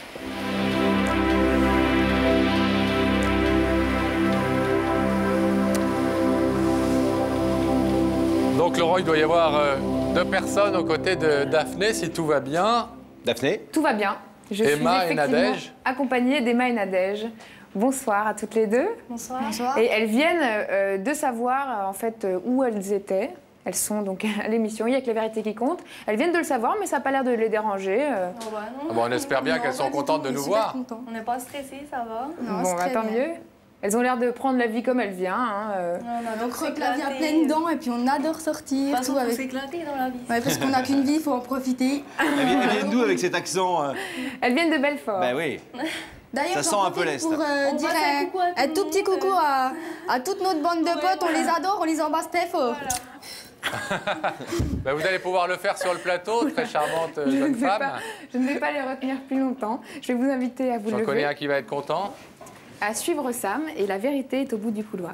Donc Laurent, il doit y avoir deux personnes aux côtés de Daphné, si tout va bien.
Daphné?
Tout va bien. Je
Emma
suis
et Nadège.
accompagnée d'Emma et Nadège. Bonsoir à toutes les deux.
Bonsoir.
Bonsoir.
Et elles viennent de savoir en fait où elles étaient. Elles sont donc à l'émission, il n'y a que la vérité qui compte. Elles viennent de le savoir, mais ça n'a pas l'air de les déranger.
On espère bien qu'elles sont contentes de nous voir.
On n'est pas stressés, ça va.
Non, bon, tant mieux. Elles ont l'air de prendre la vie comme elle vient.
On croque la vie à pleines dents et puis on adore sortir.
Tout avec... s'éclater dans la vie.
Ouais, parce qu'on n'a qu'une vie, il faut en profiter.
Elles viennent d'où avec cet accent
Elles viennent de Belfort.
Ben oui.
D'ailleurs,
ça sent un peu l'Est.
Pour dire un tout petit coucou à toute notre bande de potes, on les adore, on les embrasse très fort.
Ben vous allez pouvoir le faire sur le plateau, très charmante jeune femme.
Je ne vais pas les retenir plus longtemps. Je vais vous inviter à vous lever.
J'en connais un qui va être content.
À suivre Sam et la vérité est au bout du couloir.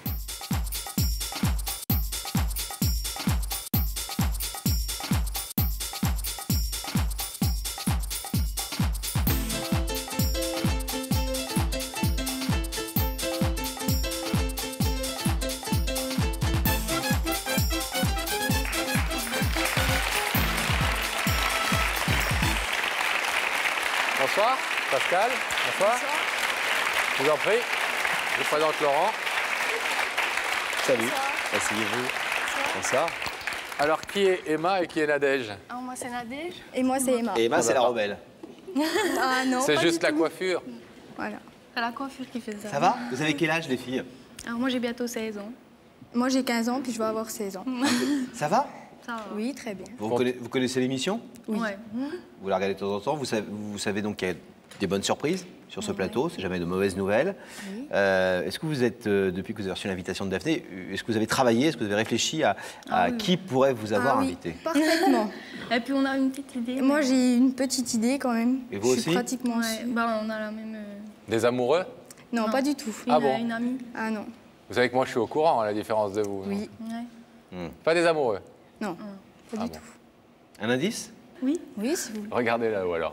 Bonsoir, Pascal. Bonsoir. Je vous en prie. Je vous présente Laurent.
Salut. Asseyez-vous. Bonsoir.
Alors, qui est Emma et qui est Nadège?
Moi, c'est Nadège.
Et moi, c'est Emma.
Et Emma, c'est la rebelle.
Ah non.
C'est juste la coiffure.
Voilà.
C'est la coiffure qui fait ça.
Ça va? Vous avez quel âge, les filles?
Alors, moi, j'ai bientôt 16 ans.
Moi, j'ai 15 ans, puis je vais avoir 16 ans.
Ça va?
Ça va.
Oui, très bien.
Vous connaissez l'émission?
Oui.
Ouais.
Vous la regardez de temps en temps. Vous savez donc qu'il y a des bonnes surprises sur ce plateau. C'est jamais de mauvaises nouvelles.
Oui.
Est-ce que vous êtes, depuis que vous avez reçu l'invitation de Daphné, est-ce que vous avez travaillé, est-ce que vous avez réfléchi à qui pourrait vous avoir invité?
Parfaitement.
Et puis, on a une petite idée.
Moi, j'ai une petite idée quand même.
Et vous
je suis
aussi?
pratiquement sûre.
Bah, on a la même...
Des amoureux?
Non, pas du tout.
Ah bon?
Une amie.
Ah non.
Vous savez que moi, je suis au courant, à la différence de vous.
Oui.
Ouais.
Pas des amoureux?
Non, pas du tout.
Un indice?
Oui. Oui, si vous voulez.
Regardez là-haut alors.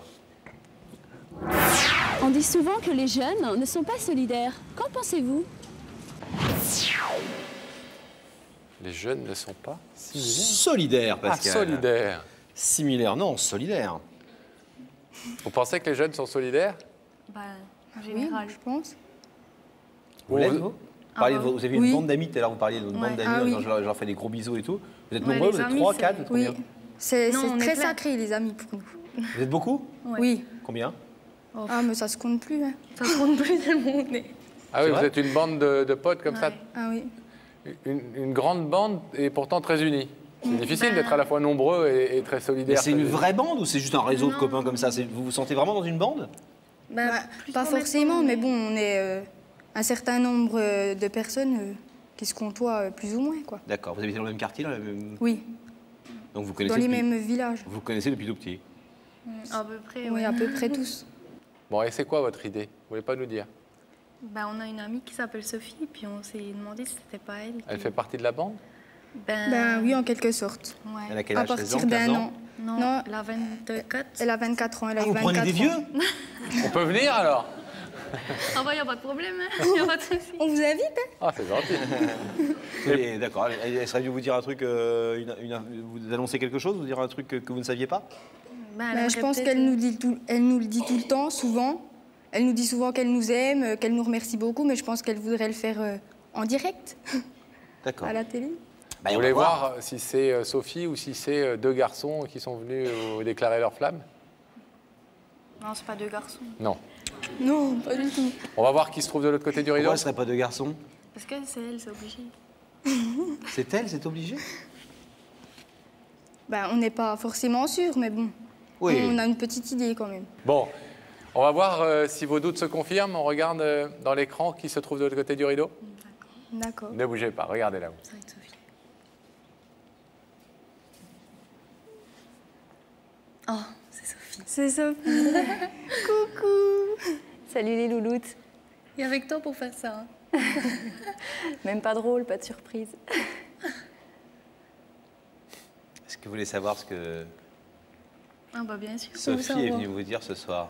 On dit souvent que les jeunes ne sont pas solidaires. Qu'en pensez-vous?
Les jeunes ne sont pas
solidaires, Pascal.
Ah, solidaires.
Similaires, non, solidaires.
Vous pensez que les jeunes sont solidaires?
Bah, en général.
Oui, je pense.
Vous l'êtes, vous? Vous avez une
Oui.
bande d'amis, tout à l'heure vous parliez d'une bande d'amis,
Ah oui.
je leur fais des gros bisous et tout. Vous êtes
Ouais,
nombreux,
les
vous êtes
amis,
3,
c'est-
4,
Oui.
combien?
C'est
Non, on est
très
plein.
sacré, les amis, pour nous.
Vous êtes beaucoup?
Ouais.
Oui.
Combien?
Ah, mais ça se compte plus. Hein.
Ça se compte plus tellement on est.
Ah oui,
C'est
vous
vrai
êtes une bande de potes comme ça,
Ah oui.
une grande bande et pourtant très unie. C'est difficile d'être à la fois nombreux et très
Mais
solidaires.
c'est une vraie bande ou c'est juste un réseau de
Non.
copains comme ça? Vous vous sentez vraiment dans une bande?
Pas forcément, mais bon, on est un certain nombre de personnes qui se côtoient plus ou moins, quoi.
D'accord. Vous habitez dans le même quartier, dans la même...
Oui.
Donc vous connaissez
dans les mêmes villages.
Vous connaissez depuis tout petit?
À peu près,
oui. À peu près tous.
Bon, et c'est quoi votre idée? Vous voulez pas nous dire?
On a une amie qui s'appelle Sophie, puis on s'est demandé si c'était pas elle.
Elle fait partie de la bande?
Oui, en quelque sorte.
Ouais.
Elle a quel âge?
À partir d'un an.
Non, elle a 24.
Elle a 24 ans, elle a eu
vous
24
prenez des vieux?
On peut venir alors?
Ah bah, il n'y a pas de problème, y a pas de souci.
On vous invite, hein?
Ah, c'est gentil.
D'accord, elle serait venue vous dire un truc, vous annoncer quelque chose, vous dire un truc que vous ne saviez pas?
Je pense qu'elle nous le dit tout le temps, souvent. Elle nous dit souvent qu'elle nous aime, qu'elle nous remercie beaucoup, mais je pense qu'elle voudrait le faire en direct.
D'accord.
À la télé.
Vous voulez voir si c'est Sophie ou si c'est deux garçons qui sont venus vous déclarer leur flamme?
Non, c'est pas deux garçons.
Non.
Non, pas du tout.
On va voir qui se trouve de l'autre côté du rideau.
Pourquoi ce ne serait pas deux garçons?
Parce que c'est elle, c'est obligé.
C'est elle, c'est obligé?
On n'est pas forcément sûr, mais bon.
Oui.
On a une petite idée quand même.
Bon, on va voir si vos doutes se confirment. On regarde dans l'écran qui se trouve de l'autre côté du rideau.
D'accord.
Ne bougez pas, regardez là-haut.
Ça va être Sophie. Oh, c'est Sophie.
C'est Sophie. Coucou.
Salut les louloutes.
Et avec toi pour faire ça.
Même pas drôle, pas de surprise.
Est-ce que vous voulez savoir ce que
Ah bah bien sûr.
Sophie est venue vous dire ce soir?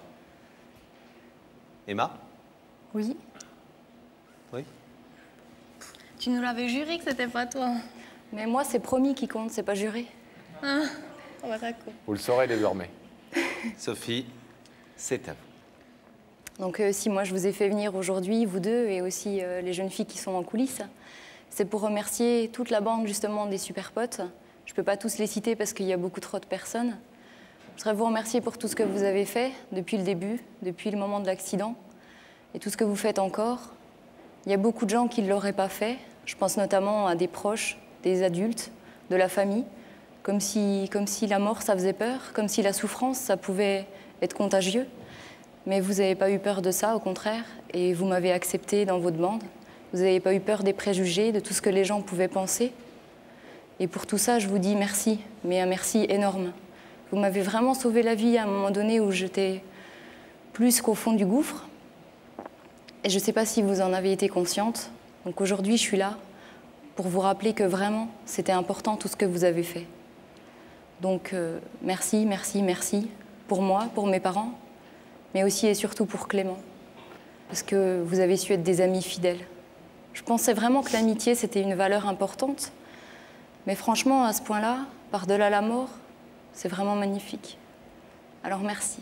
Emma?
Oui.
Oui.
Tu nous l'avais juré que c'était pas toi.
Mais moi, c'est promis qui compte, c'est pas juré.
Ah, on va d'accord.
Vous le saurez désormais.
Sophie, c'est à vous.
Donc si moi je vous ai fait venir aujourd'hui, vous deux, et aussi les jeunes filles qui sont en coulisses, c'est pour remercier toute la bande justement des super potes. Je ne peux pas tous les citer parce qu'il y a beaucoup trop de personnes. Je voudrais vous remercier pour tout ce que vous avez fait depuis le début, depuis le moment de l'accident, et tout ce que vous faites encore. Il y a beaucoup de gens qui ne l'auraient pas fait. Je pense notamment à des proches, des adultes, de la famille, comme si la mort, ça faisait peur, comme si la souffrance, ça pouvait être contagieux. Mais vous n'avez pas eu peur de ça, au contraire, et vous m'avez accepté dans votre bande. Vous n'avez pas eu peur des préjugés, de tout ce que les gens pouvaient penser. Et pour tout ça, je vous dis merci, mais un merci énorme. Vous m'avez vraiment sauvé la vie à un moment donné où j'étais plus qu'au fond du gouffre. Et je ne sais pas si vous en avez été consciente. Donc aujourd'hui, je suis là pour vous rappeler que vraiment, c'était important tout ce que vous avez fait. Donc merci, merci, merci pour moi, pour mes parents, mais aussi et surtout pour Clément. Parce que vous avez su être des amis fidèles. Je pensais vraiment que l'amitié, c'était une valeur importante. Mais franchement, à ce point-là, par-delà la mort, c'est vraiment magnifique. Alors merci.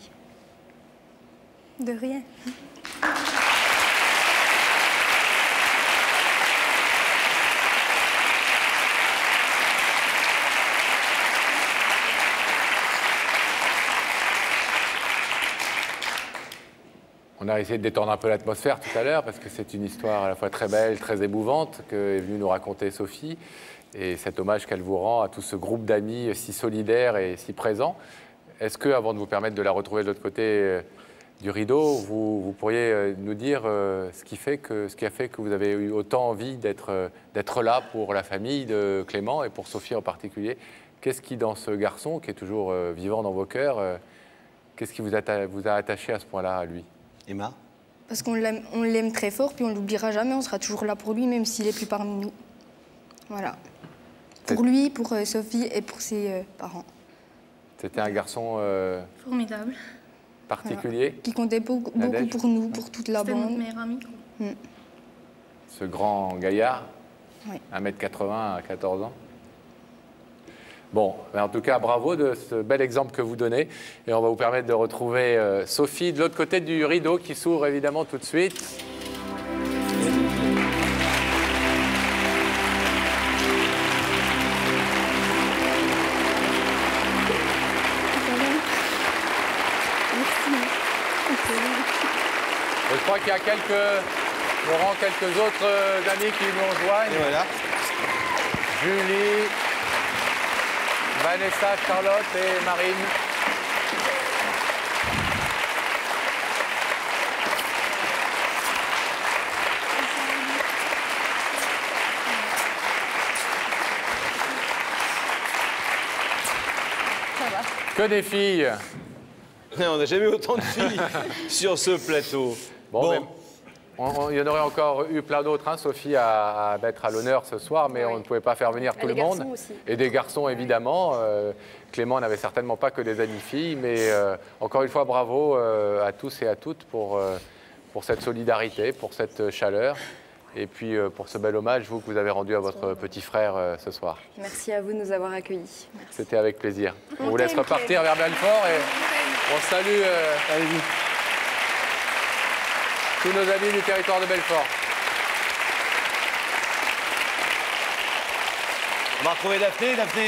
De rien.
On a essayé de détendre un peu l'atmosphère tout à l'heure parce que c'est une histoire à la fois très belle, très émouvante qu'est venue nous raconter Sophie et cet hommage qu'elle vous rend à tout ce groupe d'amis si solidaires et si présents. Est-ce que, avant de vous permettre de la retrouver de l'autre côté du rideau, vous pourriez nous dire ce qui a fait que vous avez eu autant envie d'être là pour la famille de Clément et pour Sophie en particulier? Qu'est-ce qui, dans ce garçon qui est toujours vivant dans vos cœurs, qu'est-ce qui vous a attaché à ce point-là à lui?
Emma?
Parce qu'on l'aime très fort, puis on ne l'oubliera jamais, on sera toujours là pour lui, même s'il n'est plus parmi nous. Voilà. Pour lui, pour Sophie et pour ses parents.
C'était un garçon
formidable.
Particulier.
Voilà. Qui comptait beaucoup pour nous, pour toute la bande.
C'était notre meilleur ami.
Ce grand gaillard,
oui.
1m80 à 14 ans. Bon, en tout cas, bravo de ce bel exemple que vous donnez. Et on va vous permettre de retrouver Sophie de l'autre côté du rideau qui s'ouvre évidemment tout de suite. Je crois qu'il y a quelques autres amis qui nous rejoignent.
Et voilà.
Julie, Vanessa, Charlotte et Marine.
Ça va.
Que des filles.
On n'a jamais eu autant de filles sur ce plateau.
Bon. Il y en aurait encore eu plein d'autres, hein, Sophie, à mettre à l'honneur ce soir, mais on ne pouvait pas faire venir tout le monde.
Aussi.
Et des garçons, évidemment. Clément n'avait certainement pas que des amis filles, mais encore une fois, bravo à tous et à toutes pour cette solidarité, pour cette chaleur, et puis pour ce bel hommage, vous, que vous avez rendu à votre petit frère ce soir.
Merci à vous de nous avoir accueillis. Merci.
C'était avec plaisir. On vous laisse repartir vers Belfort et on salue tous nos amis du territoire de Belfort.
On va retrouver Daphné. Daphné,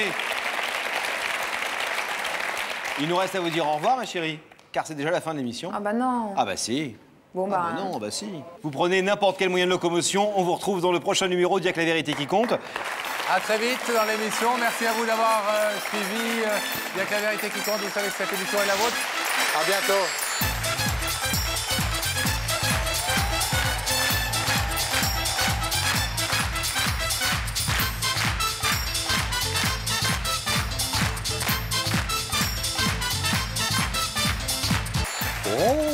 il nous reste à vous dire au revoir, ma chérie, car c'est déjà la fin de l'émission.
Ah bah non.
Ah bah si.
Bon bah...
non, bah si. Vous prenez n'importe quel moyen de locomotion, on vous retrouve dans le prochain numéro d'Y'a que la vérité qui compte.
À très vite dans l'émission. Merci à vous d'avoir suivi Y'a que la vérité qui compte. Vous savez que cette émission est la vôtre. À bientôt.
Oh